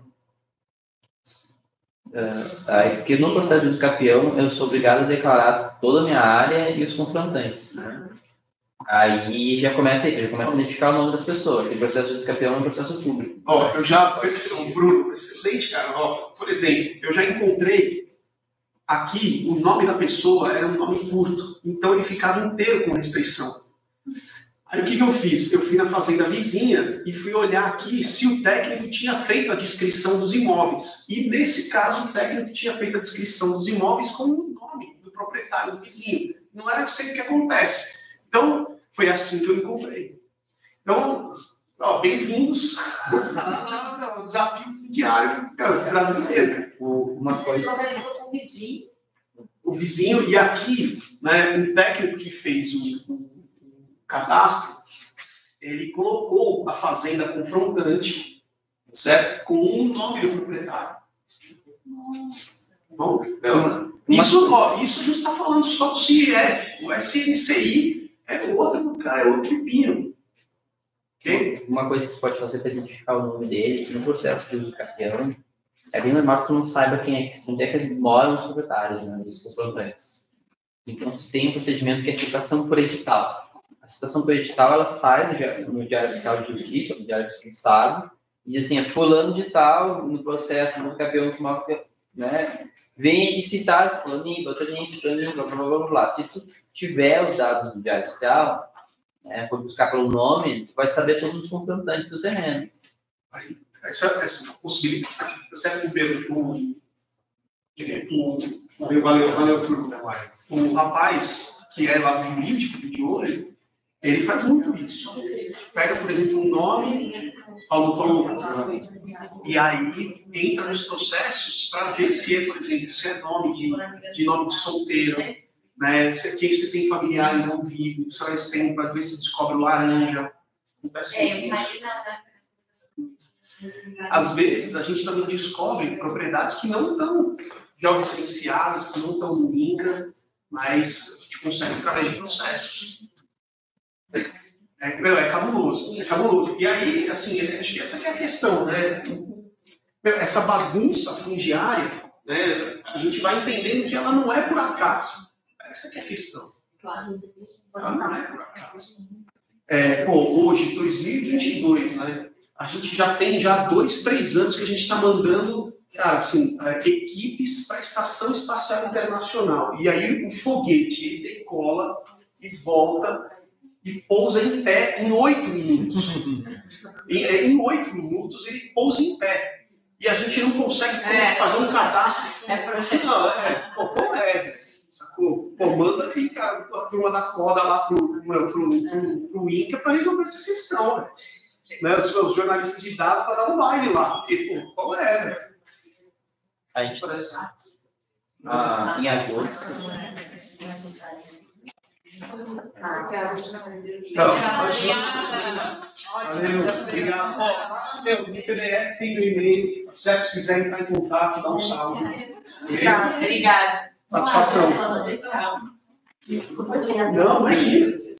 Uh, aí, porque no processo de uso capião eu sou obrigado a declarar toda a minha área e os confrontantes. Né? Aí já começa aí, já começa a identificar o nome das pessoas. O processo de uso capião é um processo público. Ó, eu já, o Bruno, excelente, cara. Ó, por exemplo, eu já encontrei aqui o nome da pessoa era um nome curto, então ele ficava inteiro com restrição. Aí o que, que eu fiz? Eu fui na fazenda vizinha e fui olhar aqui se o técnico tinha feito a descrição dos imóveis. E nesse caso, o técnico tinha feito a descrição dos imóveis com o nome do proprietário do vizinho. Não era sempre o que acontece. Então, foi assim que eu encontrei. Então, ó, bem-vindos ao desafio fundiário brasileiro. Uma coisa... O vizinho. O vizinho, e aqui, né, um técnico que fez o, o, o cadastro, ele colocou a fazenda confrontante, certo? Com o nome do proprietário. Bom, então, isso, ó, isso a gente está falando só do C I F. O S N C I é outro, cara, é outro pepino. Okay? Uma coisa que você pode fazer para identificar o nome dele no processo de uso capião é bem normal que tu não saiba quem é que, onde é que moram os proprietários, né, os confrontantes. Então, se tem um procedimento que é a citação por edital. A citação por edital, ela sai no Diário, no Diário Oficial de Justiça, no Diário Oficial do Estado, e assim, é fulano de tal, no processo do capião, né, vem aqui citar fulaninho, botaninho, citaninho, blá, blá, blá, blá, blá. Se tu tiver os dados do Diário Oficial, né, for buscar pelo nome, tu vai saber todos os confrontantes do terreno. Aí, essa, essa possibilidade, certo, Pedro? O, o, o, valeu, valeu, turma. O rapaz, que é lá do jurídico, de olho, ele faz muito isso. Pega, por exemplo, um nome, falou, falou, e aí entra nos processos para ver se é, por exemplo, se é nome de, de nome de solteiro, né? Se, quem você tem familiar envolvido, se elas têm, para ver se descobre o laranja. É, imagina. Às vezes a gente também descobre propriedades que não estão georreferenciadas, que não estão no INCRA, mas a gente consegue através de processos. É, meu, é cabuloso, é cabuloso. E aí, assim, acho que essa que é a questão, né? Essa bagunça fundiária, né? A gente vai entendendo que ela não é por acaso. Essa que é a questão. Ela não é por acaso. É, pô, hoje, dois mil e vinte e dois, né? A gente já tem já dois, três anos que a gente está mandando, cara, assim, equipes para a Estação Espacial Internacional. E aí o foguete ele decola e volta e pousa em pé em oito minutos. em, em oito minutos ele pousa em pé. E a gente não consegue é. fazer um cadastro. É projeto. Não, é, pô, pô, é, sacou? Pô, manda aí, cara, a turma da corda lá pro, pro, pro, pro Inca para resolver essa questão, né? Né? Os, os jornalistas de dados para dar um baile lá, porque, pô, qual é, né? A gente ah, em agosto. Não, valeu, obrigado. Ó, meu, no P D F tem meu e-mail, se vocês quiserem entrar em contato, dá um salve. Obrigada. Satisfação. Não, imagina.